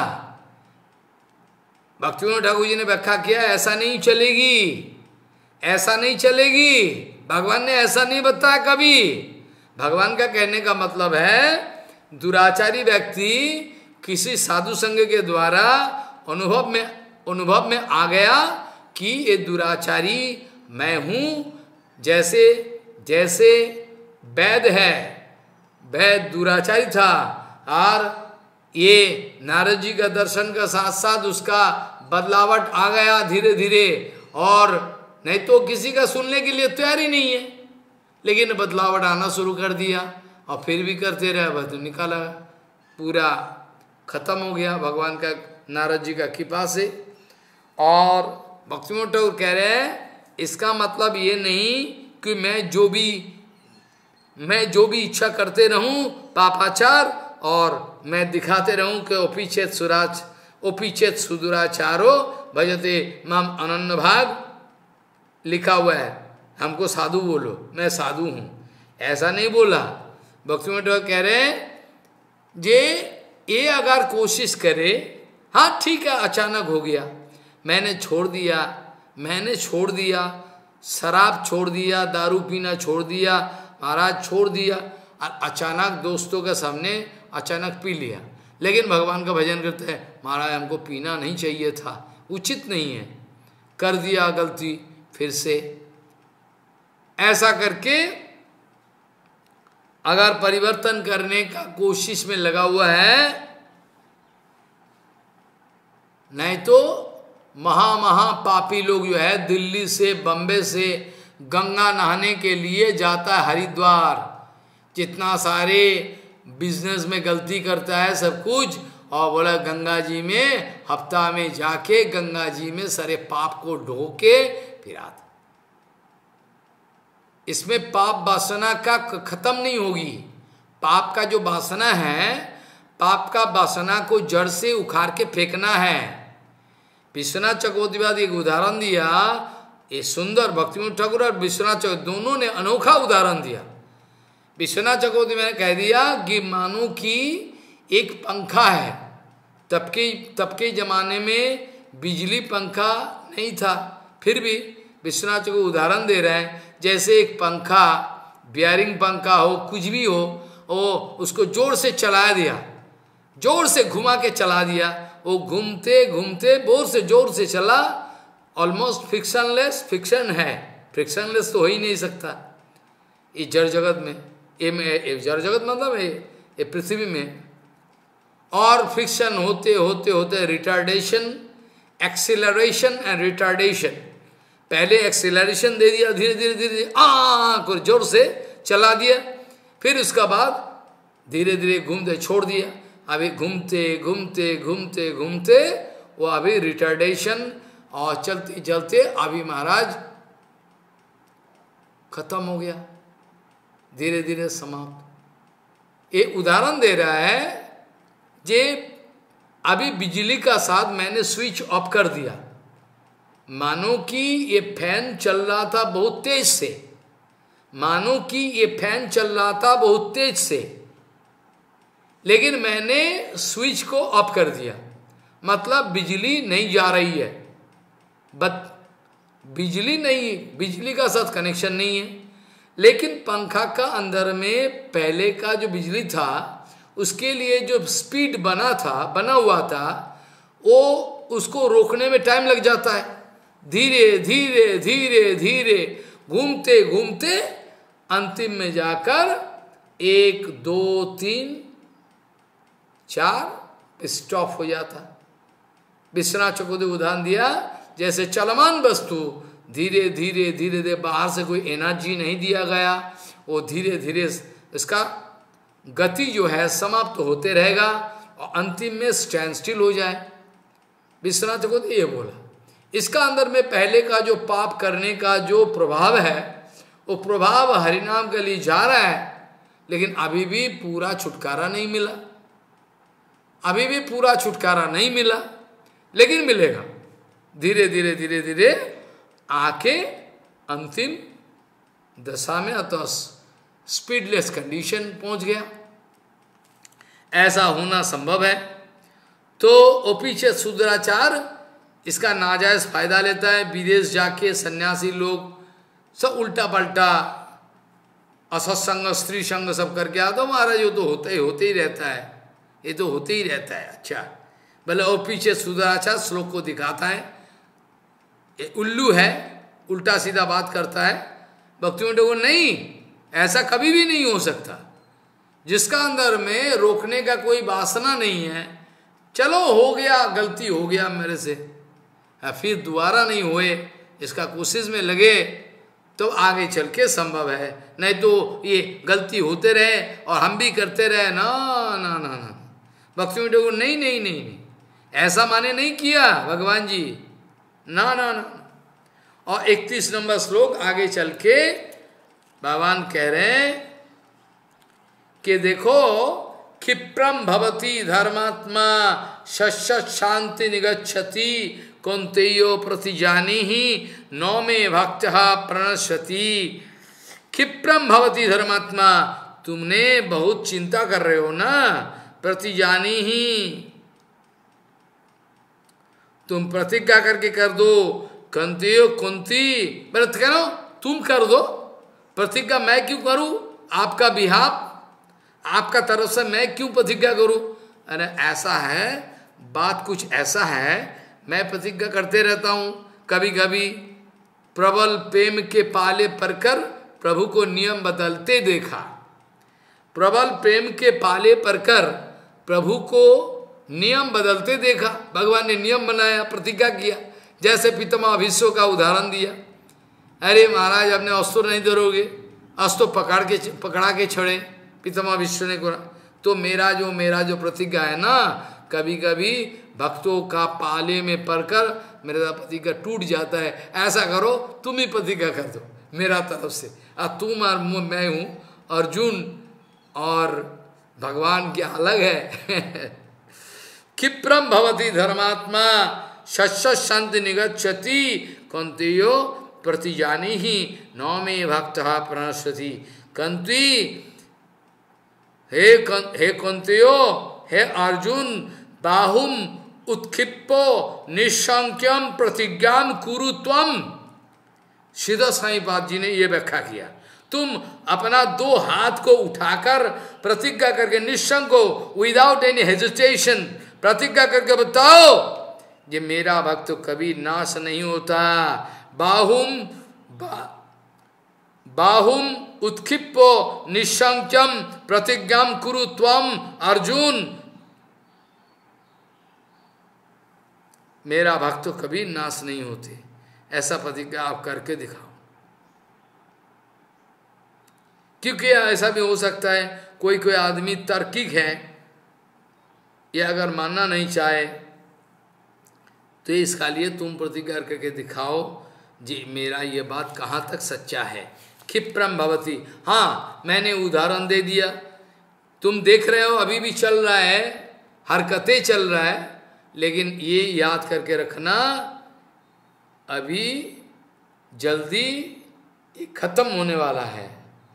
भक्ति विनोद ठाकुर जी ने व्याख्या किया ऐसा नहीं चलेगी, ऐसा नहीं चलेगी, भगवान ने ऐसा नहीं बताया कभी। भगवान का कहने का मतलब है दुराचारी व्यक्ति किसी साधु संघ के द्वारा अनुभव में अनुभव में आ गया कि ये दुराचारी मैं हूं, जैसे जैसे वैद है, वैद दुराचारी था और ये नारद जी का दर्शन का साथ साथ उसका बदलावट आ गया धीरे धीरे, और नहीं तो किसी का सुनने के लिए तैयार ही नहीं है, लेकिन बदलावट आना शुरू कर दिया और फिर भी करते रहे, बस तो निकाला पूरा खत्म हो गया भगवान का नारद जी का कृपा से। और भक्ति विनोद ठाकुर कह रहे हैं इसका मतलब ये नहीं कि मैं जो भी मैं जो भी इच्छा करते रहूं पापाचार और मैं दिखाते रहूं कि ओपीचेत सुराच ओपीचेत सुदुराचारो भजते माम अनन्य भाग लिखा हुआ है, हमको साधु बोलो, मैं साधु हूं, ऐसा नहीं बोला। भक्ति विनोद ठाकुर कह रहे हैं जे ये अगर कोशिश करे, हाँ ठीक है अचानक हो गया, मैंने छोड़ दिया मैंने छोड़ दिया शराब छोड़ दिया, दारू पीना छोड़ दिया, महाराज छोड़ दिया और अचानक दोस्तों के सामने अचानक पी लिया। लेकिन भगवान का भजन करते हैं, महाराज हमको पीना नहीं चाहिए था, उचित नहीं है, कर दिया गलती फिर से। ऐसा करके अगर परिवर्तन करने का कोशिश में लगा हुआ है, नहीं तो महा महा पापी लोग जो है दिल्ली से बम्बे से गंगा नहाने के लिए जाता है हरिद्वार, जितना सारे बिजनेस में गलती करता है सब कुछ, और बोला गंगा जी में हफ्ता में जाके गंगा जी में सारे पाप को ढो के फिर आता। इसमें पाप वासना का खत्म नहीं होगी। पाप का जो वासना है, पाप का वासना को जड़ से उखाड़ के फेंकना है। विश्वनाथ चक्रवर्ती एक उदाहरण दिया, ये सुंदर भक्तिविनोद ठाकुर और विश्वनाथ चक्रवर्ती दोनों ने अनोखा उदाहरण दिया। विश्वनाथ चक्रवर्ती मैंने कह दिया कि मानो कि एक पंखा है, तब के तब के जमाने में बिजली पंखा नहीं था, फिर भी विश्वनाथ चक्रवर्ती उदाहरण दे रहे हैं, जैसे एक पंखा, बियरिंग पंखा हो, कुछ भी हो, वो उसको जोर से चला दिया, जोर से घुमा के चला दिया, वो घूमते घूमते बहुत से जोर से चला, ऑलमोस्ट फ्रिक्शनलेस, फ्रिक्शन है, फ्रिक्शनलेस तो हो ही नहीं सकता इस जड़ जगत में, ये जड़ जगत मतलब ये पृथ्वी में। और फ्रिक्शन होते होते होते रिटार्डेशन, एक्सीलरेशन एंड रिटार्डेशन, पहले एक्सीलरेशन दे दिया, धीरे धीरे धीरे आ कर जोर से चला दिया, फिर उसका बाद धीरे धीरे घूमते छोड़ दिया। अभी घूमते घूमते घूमते घूमते वो अभी रिटार्डेशन और चलते चलते अभी महाराज खत्म हो गया, धीरे धीरे समाप्त। ये उदाहरण दे रहा है, जे अभी बिजली का साथ मैंने स्विच ऑफ कर दिया, मानो कि ये फैन चल रहा था बहुत तेज से, मानो कि ये फैन चल रहा था बहुत तेज से, लेकिन मैंने स्विच को ऑफ कर दिया, मतलब बिजली नहीं जा रही है, बट बिजली नहीं, बिजली का साथ कनेक्शन नहीं है, लेकिन पंखा का अंदर में पहले का जो बिजली था उसके लिए जो स्पीड बना था, बना हुआ था, वो उसको रोकने में टाइम लग जाता है, धीरे धीरे धीरे धीरे घूमते घूमते अंतिम में जाकर एक दो तीन चार स्टॉप हो जाता। विश्वनाथ चक्रवर्ती उदाहरण दिया, जैसे चलमान वस्तु धीरे धीरे धीरे धीरे, बाहर से कोई एनर्जी नहीं दिया गया, वो धीरे धीरे इसका गति जो है समाप्त तो होते रहेगा और अंतिम में स्टैंड स्टिल हो जाए। विश्वनाथ चक्रवर्ती ये बोला, इसका अंदर में पहले का जो पाप करने का जो प्रभाव है, वो प्रभाव हरिनाम के लिए जा रहा है, लेकिन अभी भी पूरा छुटकारा नहीं मिला, अभी भी पूरा छुटकारा नहीं मिला, लेकिन मिलेगा धीरे धीरे धीरे धीरे आके अंतिम दशा में, अतः स्पीडलेस कंडीशन पहुंच गया। ऐसा होना संभव है। तो वो पीछे शूद्राचार इसका नाजायज फायदा लेता है, विदेश जाके सन्यासी लोग सब उल्टा पल्टा असत्संग स्त्री संग सब करके आता, तो महाराज ये तो होता ही होते ही रहता है, ये तो होते ही रहता है। अच्छा भले वो पीछे शूद्राचार श्लोक को दिखाता है, ये उल्लू है, उल्टा सीधा बात करता है। भक्तियों को नहीं, ऐसा कभी भी नहीं हो सकता। जिसका अंदर में रोकने का कोई वासना नहीं है, चलो हो गया, गलती हो गया मेरे से, फिर दोबारा नहीं होए, इसका कोशिश में लगे तो आगे चल के संभव है, नहीं तो ये गलती होते रहे और हम भी करते रहे, ना ना ना ना। भक्तियों को नहीं नहीं नहीं नहीं, ऐसा माने नहीं किया भगवान जी, ना ना ना। और इकतीस नंबर श्लोक आगे चल के भगवान कह रहे हैं कि देखो, क्षिप्रम भवती धर्मात्मा शश्वत शांति निगच्छति कौन्तेयो प्रतिजानी ही नौ में भक्त प्रणश्यति। क्षिप्रम भवती धर्मात्मा, तुमने बहुत चिंता कर रहे हो ना, प्रतिजानी ही, तुम प्रतिज्ञा करके कर दो, कौन्तेयो कुंती व्रत करो, तुम कर दो प्रतिज्ञा, मैं क्यों करूं, आपका बिहाफ, आपका तरफ से मैं क्यों प्रतिज्ञा करूं? अरे ऐसा है, बात कुछ ऐसा है, मैं प्रतिज्ञा करते रहता हूं। कभी कभी प्रबल प्रेम के पाले पड़कर प्रभु को नियम बदलते देखा। प्रबल प्रेम के पाले पड़कर प्रभु को नियम बदलते देखा। भगवान ने नियम बनाया, प्रतिज्ञा किया। जैसे पितामह भीष्म का उदाहरण दिया, अरे महाराज अपने अस्त्र नहीं धरोगे, अस्त्र पकड़ के पकड़ा के छड़े, पितामह भीष्म ने कहा। तो मेरा जो मेरा जो प्रतिज्ञा है ना, कभी कभी भक्तों का पाले में पड़कर मेरा प्रतिज्ञा टूट जाता है। ऐसा करो, तुम ही प्रतिज्ञा कर दो मेरा तरफ से। अब तुम और मैं हूं, अर्जुन और भगवान क्या अलग है। क्षिप्रम भवति धर्मात्मा शस्य शांति निगच्छति कुंतियो प्रतिजानी ही नौमे भक्त प्रणश्यति। कुंती, हे हे कुंतियो, हे अर्जुन, बाहुम उत्क्षिप्पो निशंक्यम प्रतिज्ञाम कुरु त्वम। सीधा साईपाद जी ने यह व्याख्या किया, तुम अपना दो हाथ को उठाकर प्रतिज्ञा करके निशंक हो, विदाउट एनी हेजिटेशन प्रतिज्ञा करके बताओ, ये मेरा भक्त कभी नाश नहीं होता। बाहुम बा, बाहुम उत्क्षिप्पो निशंक्यम प्रतिज्ञाम कुरु त्वम अर्जुन। मेरा भक्त कभी नाश नहीं होते, ऐसा प्रतिज्ञा आप करके दिखाओ। क्योंकि ऐसा भी हो सकता है कोई कोई आदमी तार्किक है, ये अगर मानना नहीं चाहे तो इसका लिए तुम प्रतिज्ञा करके दिखाओ जी मेरा ये बात कहाँ तक सच्चा है। क्षिप्रम भवति, हाँ मैंने उदाहरण दे दिया, तुम देख रहे हो अभी भी चल रहा है, हरकतें चल रहा है, लेकिन ये याद करके रखना अभी जल्दी ये खत्म होने वाला है,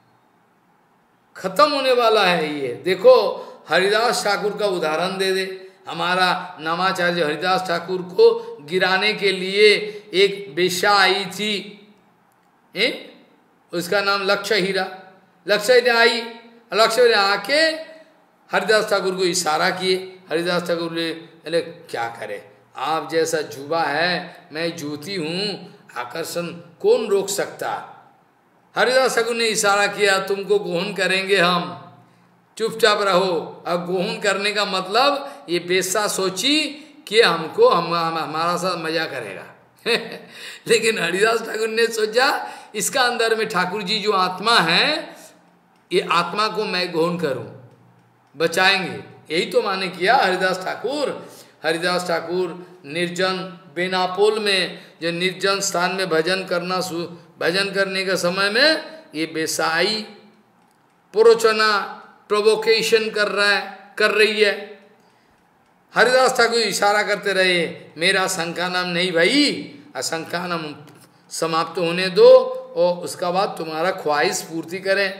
खत्म होने वाला है। ये देखो हरिदास ठाकुर का उदाहरण दे दे। हमारा नामाचार्य हरिदास ठाकुर को गिराने के लिए एक बेश्या आई थी, ए? उसका नाम लक्ष्य हीरा। लक्ष्य हीरा आई, लक्ष्य हीरा आके हरिदास ठाकुर को इशारा किए। हरिदास ठाकुर ने अरे क्या करे, आप जैसा जुबा है, मैं जूती हूँ, आकर्षण कौन रोक सकता। हरिदास ठाकुर ने इशारा किया, तुमको गोहन करेंगे हम, चुपचाप रहो। अब गोहन करने का मतलब ये बेसा सोची कि हमको हम, हम हमारा साथ मजा करेगा। लेकिन हरिदास ठाकुर ने सोचा इसका अंदर में ठाकुर जी जो आत्मा है, ये आत्मा को मैं गोहन करूं, बचाएंगे। यही तो माने किया हरिदास ठाकुर। हरिदास ठाकुर निर्जन बेनापोल में, जो निर्जन स्थान में भजन करना भजन करने के समय में ये बेसाई प्रोचना प्रोवोकेशन कर रहा है कर रही है। हरिदास ठाकुर इशारा करते रहे, मेरा शंका नाम नहीं भाई, अशंका नाम समाप्त होने दो और उसका बाद तुम्हारा ख्वाहिश पूर्ति करें।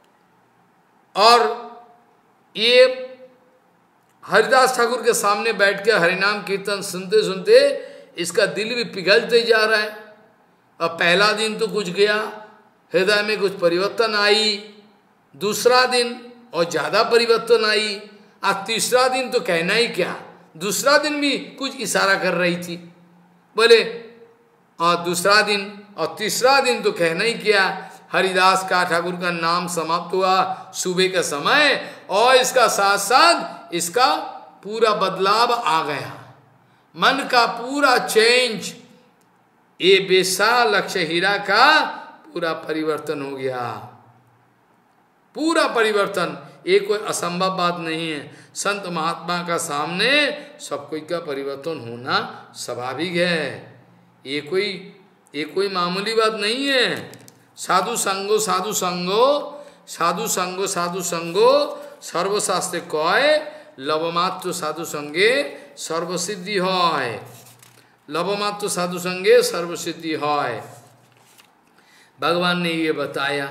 और ये हरिदास ठाकुर के सामने बैठ के हरिनाम कीर्तन सुनते सुनते इसका दिल भी पिघलते जा रहा है। अब पहला दिन तो कुछ गया, हृदय में कुछ परिवर्तन आई, दूसरा दिन और ज्यादा परिवर्तन आई, अब तीसरा दिन तो कहना ही क्या, दूसरा दिन भी कुछ इशारा कर रही थी बोले, और दूसरा दिन और तीसरा दिन तो कहना ही क्या। हरिदास का ठाकुर का नाम समाप्त हुआ सुबह का समय, और इसका साथ साथ इसका पूरा बदलाव आ गया, मन का पूरा चेंज। ये बेसा लक्ष्य हीरा का पूरा परिवर्तन हो गया, पूरा परिवर्तन। ये कोई असंभव बात नहीं है, संत महात्मा का सामने सब कोई का परिवर्तन होना स्वाभाविक है। ये कोई ये कोई मामूली बात नहीं है। साधु संगो साधु संगो साधु संगो साधु संगो सर्वशास्त्र कय, लवमात्र साधु संगे सर्वसिद्धि है। लवमात्र साधु संगे सर्वसिद्धि है, भगवान ने ये बताया।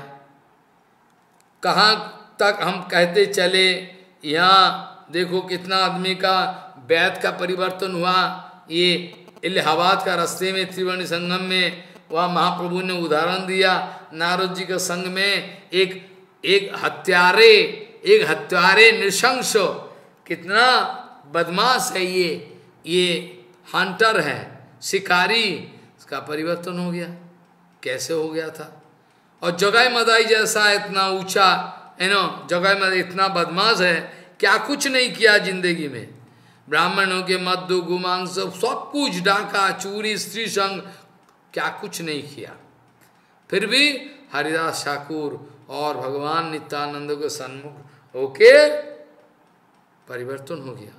कहाँ तक हम कहते चले, यहाँ देखो कितना आदमी का बैत का परिवर्तन हुआ। ये इलाहाबाद का रास्ते में त्रिवेणी संगम में, वहाँ महाप्रभु ने उदाहरण दिया। नारद जी के संग में एक एक हत्यारे, एक हत्यारे नृशंस, कितना बदमाश है ये, ये हंटर है, शिकारी, इसका परिवर्तन हो गया। कैसे हो गया था? और जगाई मदाई जैसा इतना ऊंचा है ना, जगाई मदाई इतना बदमाश है, क्या कुछ नहीं किया जिंदगी में। ब्राह्मणों के मद्दु गुमांस सब कुछ, डाका चूरी स्त्री संग, क्या कुछ नहीं किया, फिर भी हरिदास ठाकुर और भगवान नित्यानंद के सन्मुख होके परिवर्तन हो गया।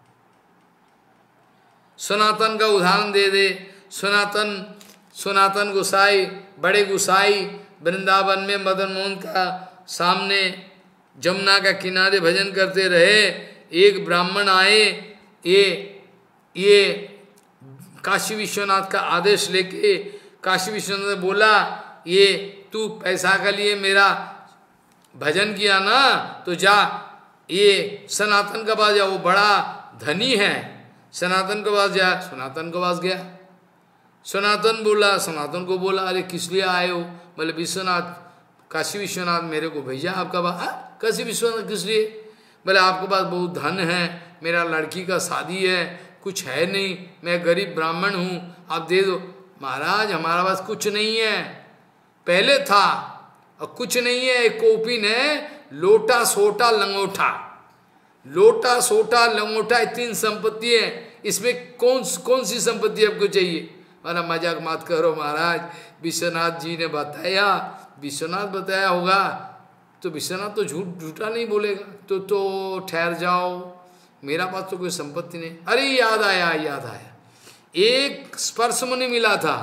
सनातन का उदाहरण दे दे, सनातन सनातन गोसाई, बड़े गोसाई वृंदावन में मदन मोहन का सामने जमुना का किनारे भजन करते रहे। एक ब्राह्मण आए, ये ये काशी विश्वनाथ का आदेश लेके, काशी विश्वनाथ ने बोला, ये तू पैसा के लिए मेरा भजन किया ना, तो जा ये सनातन के पास जा, वो बड़ा धनी है, सनातन के पास जा। सनातन के पास गया, सनातन बोला, सनातन को बोला, अरे किस लिए आए हो? बोले विश्वनाथ, काशी विश्वनाथ मेरे को भेजा आपका पास। काशी विश्वनाथ किस लिए? बोले आपके पास बहुत धन है, मेरा लड़की का शादी है, कुछ है नहीं, मैं गरीब ब्राह्मण हूँ, आप दे दो। महाराज हमारा पास कुछ नहीं है, पहले था और कुछ नहीं है। एक कोपिन है, लोटा सोटा लंगोटा, लोटा सोटा लंगोटा, तीन संपत्ति है, इसमें कौन कौन सी संपत्ति आपको चाहिए? माना मजाक मत करो महाराज, विश्वनाथ जी ने बताया, विश्वनाथ बताया होगा तो विश्वनाथ तो झूठ झूठा नहीं बोलेगा, तो तो ठहर जाओ, मेरा पास तो कोई संपत्ति नहीं। अरे याद आया, याद आया, एक स्पर्श मुनि मिला था,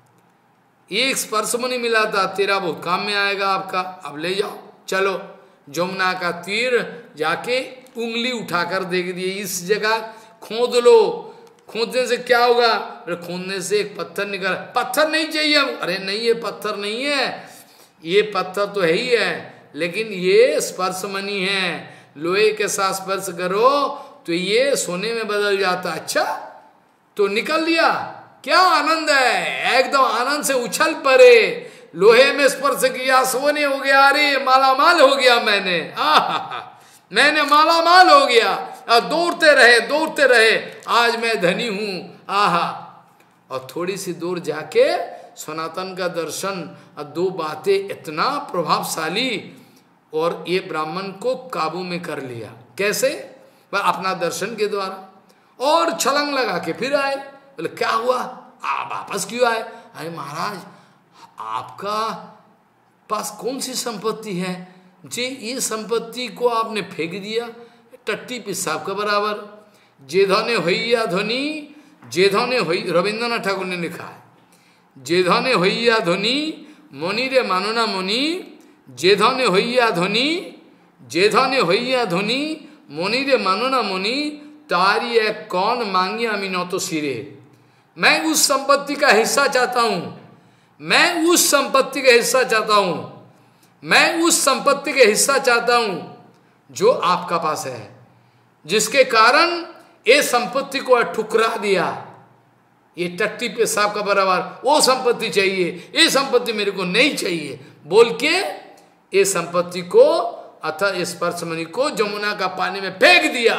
एक स्पर्श मुनि मिला था, तेरा बहुत काम में आएगा आपका, अब ले जाओ, चलो। जमुना का तीर जाके उंगली उठाकर देख दिए, इस जगह खोद लो, खोदने से क्या होगा? अरे खोदने से एक पत्थर निकल, पत्थर नहीं चाहिए, अरे नहीं ये पत्थर नहीं है, ये पत्थर तो है ही है, लेकिन ये स्पर्श मणि है, लोहे के साथ स्पर्श करो तो ये सोने में बदल जाता। अच्छा, तो निकल लिया, क्या आनंद है, एकदम आनंद से उछल पड़े, लोहे में स्पर्श किया, सोने हो गया, अरे मालामाल हो गया मैंने, आहा मैंने मालामाल हो गया, और दौड़ते रहे दौड़ते रहे, आज मैं धनी हूं, आहा। और थोड़ी सी दूर जाके सनातन का दर्शन, और दो बातें इतना प्रभावशाली, और ये ब्राह्मण को काबू में कर लिया। कैसे? वह अपना दर्शन के द्वारा, और छलंग लगा के फिर आए। बोले क्या हुआ, आप वापस क्यों आए? अरे महाराज आपका पास कौन सी संपत्ति है जी, ये संपत्ति को आपने फेंक दिया, टट्टी पिसाब का बराबर। जे धने होइया ध्वनि, जे धने होई, रविंद्रनाथ ठाकुर ने लिखा है, जे धने होइया ध्वनि मणि रे मानना मुनि, जे धने होइया ध्वनि, जे धने होइया ध्वनि मणि रे मानना मुनि, तारी एक कौन मांगी अमी न तो सिरे। मैं उस संपत्ति का हिस्सा चाहता हूं, मैं उस संपत्ति का हिस्सा चाहता हूं, मैं उस संपत्ति का हिस्सा चाहता हूं जो आपका पास है, जिसके कारण ये संपत्ति को ठुकरा दिया, ये टट्टी पेशाब का बराबर, वो संपत्ति चाहिए, ये संपत्ति मेरे को नहीं चाहिए बोल के ये संपत्ति को अतः स्पर्श मणि को जमुना का पानी में फेंक दिया।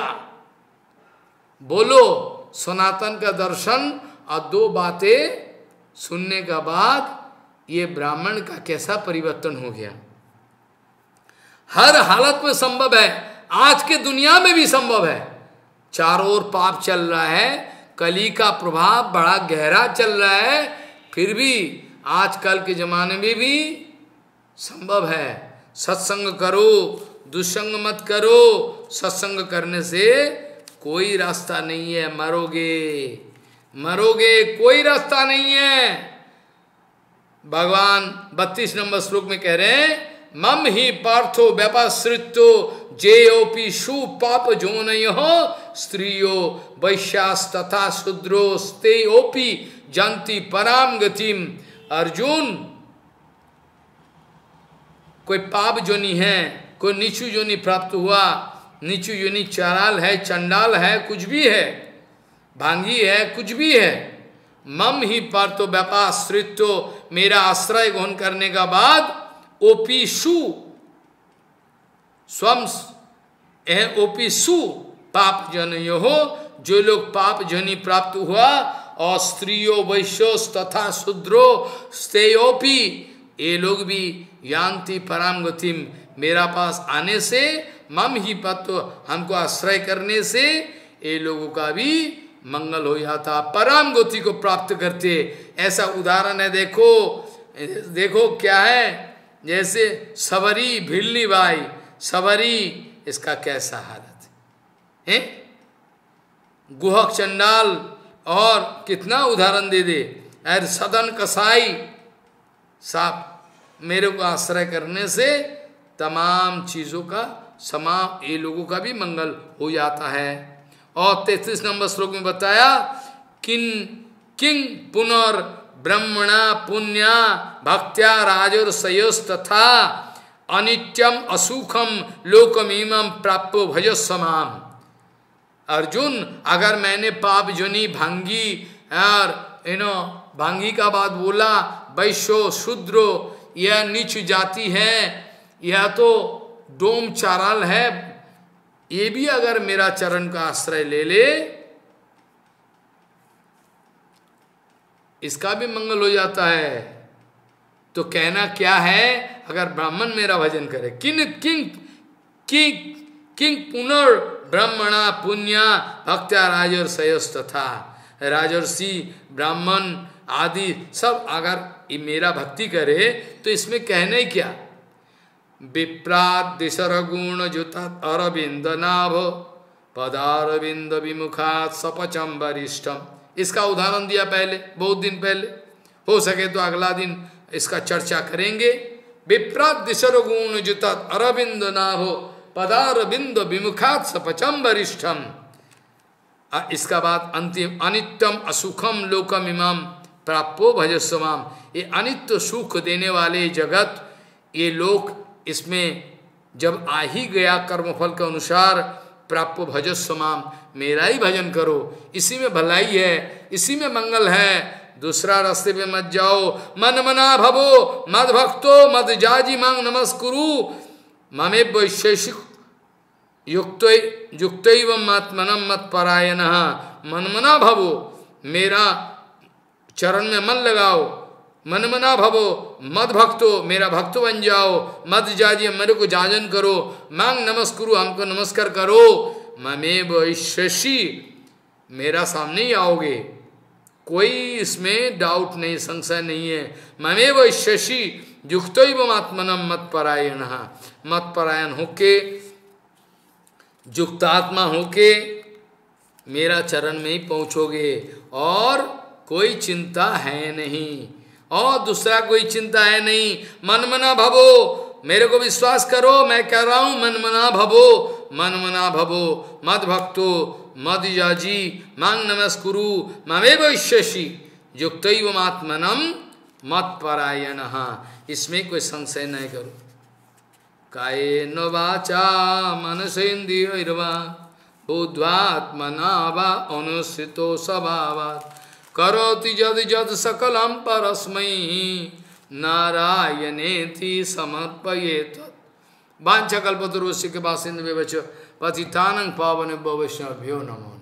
बोलो सनातन का दर्शन और दो बातें सुनने का बाद ये ब्राह्मण का कैसा परिवर्तन हो गया। हर हालत में संभव है, आज के दुनिया में भी संभव है। चारों ओर पाप चल रहा है, कली का प्रभाव बड़ा गहरा चल रहा है, फिर भी आजकल के जमाने में भी संभव है। सत्संग करो, दुष्संग मत करो, सत्संग करने से कोई रास्ता नहीं है, मरोगे मरोगे, कोई रास्ता नहीं है। भगवान बत्तीस नंबर श्लोक में कह रहे हैं, मम ही पार्थो व्यपाश्रितो जेओपि शु पाप जोनयो स्त्रियो वैश्यास तथा शूद्रो स्ते ओपि जानती पराम गतिम। अर्जुन, कोई पाप जोनी है, कोई नीचू जोनी प्राप्त हुआ, नीचू जोनी चाराल है, चंडाल है, कुछ भी है, भांगी है, कुछ भी है, मम ही पार्थो व्यपाश्रितो, मेरा आश्रय ग्रहण करने का बाद ओपीशु स्वम ओपी सु पाप जन यो हो, जो लोग पाप जनी प्राप्त हुआ, और स्त्रियो वैश्यो तथा शूद्रो स्तेयोपी, ये लोग भी यान्ति पराम गतिम, मेरा पास आने से, मम ही पत्तो, हमको आश्रय करने से ये लोगों का भी मंगल हो जाता, परम गति को प्राप्त करते। ऐसा उदाहरण है, देखो देखो क्या है, जैसे सबरी भिल्ली बाई, सबरी इसका कैसा हालत है, गुहक चंडाल, और कितना उदाहरण दे दे, अरे सदन कसाई, साफ मेरे को आश्रय करने से तमाम चीजों का समा, ये लोगों का भी मंगल हो जाता है। और तैतीस नंबर श्लोक में बताया, किन किंग पुनर् ब्रह्मणा पुण्या भक्त्या राजर्षयोस् तथा अनित्यम असुखम लोकमीमं प्राप्तो भजस्वमाम। अर्जुन, अगर मैंने पाप जोनी भांगी और यू नो भांगी का बात बोला, वैश्यो शूद्रो, यह नीच जाति है, यह तो डोम चाराल है, ये भी अगर मेरा चरण का आश्रय ले ले, इसका भी मंगल हो जाता है। तो कहना क्या है, अगर ब्राह्मण मेरा भजन करे, किन किंग किंग किंग पुनर् ब्रह्मणा पुण्या भक्त्या राजर्षयोस् तथा, राजर्षि ब्राह्मण आदि सब अगर ये मेरा भक्ति करे, तो इसमें कहने क्या, विप्रात दिशर गुण जुतात अरविंद नाभ पदारविंद विमुखात सपचम वरिष्ठम। इसका उदाहरण दिया पहले, बहुत दिन पहले, हो सके तो अगला दिन इसका चर्चा करेंगे। विप्रात दिशर गुण जुतात अरविंद नाभ पदारविंद विमुखात सपचम वरिष्ठम। इसका बाद अंतिम, अनित्यम असुखम लोकम इमाम प्राप्तो भजस्वमाम। ये अनित्य सुख देने वाले जगत, ये लोक, इसमें जब आ ही गया कर्मफल के अनुसार, प्राप्तो भजस्वमाम, मेरा ही भजन करो, इसी में भलाई है, इसी में मंगल है, दूसरा रास्ते पे मत जाओ। मन मना भवो मद भक्तो मद जाजी मांग नमस्कुरु ममे वैशेषिक युक्त युक्त आत्मनम मत परायण। मन मना भवो, मेरा चरण में मन लगाओ, मन मना भवो मद भक्तो, मेरा भक्त बन जाओ, मद जाजी, मेरे को जाजन करो, मांग नमस्कुरु, हमको नमस्कार करो, ममे वैशेषी, मेरा सामने ही आओगे, कोई इसमें डाउट नहीं, संशय नहीं है। ममे वैशेषी युक्त आत्मनम मत परायण, मत परायण होके, युक्तात्मा होके मेरा चरण में ही पहुंचोगे, और कोई चिंता है नहीं, और दूसरा कोई चिंता है नहीं। मन मना भवो, मेरे को विश्वास करो, मैं कह रहा हूं, मन मना भवो, मन मना भवो मद भक्तो मद याजी मांग नमस्कुरु ममे वैशेषी युक्त आत्मनम मत परायण। इसमें कोई संशय नहीं करो। कायेन वाचा मनसेन्द्रियैर्वा बुद्ध्वात्मना वा अनुस्थितो स्वभावात् करोति यद यद सकलम परस्मै नारायणेति समर्पयेत। वाञ्छाकल्पतरुश्च के बासिन्द विवच पतितानं पावनेभ्यो वैष्णवेभ्यो नमो नमः।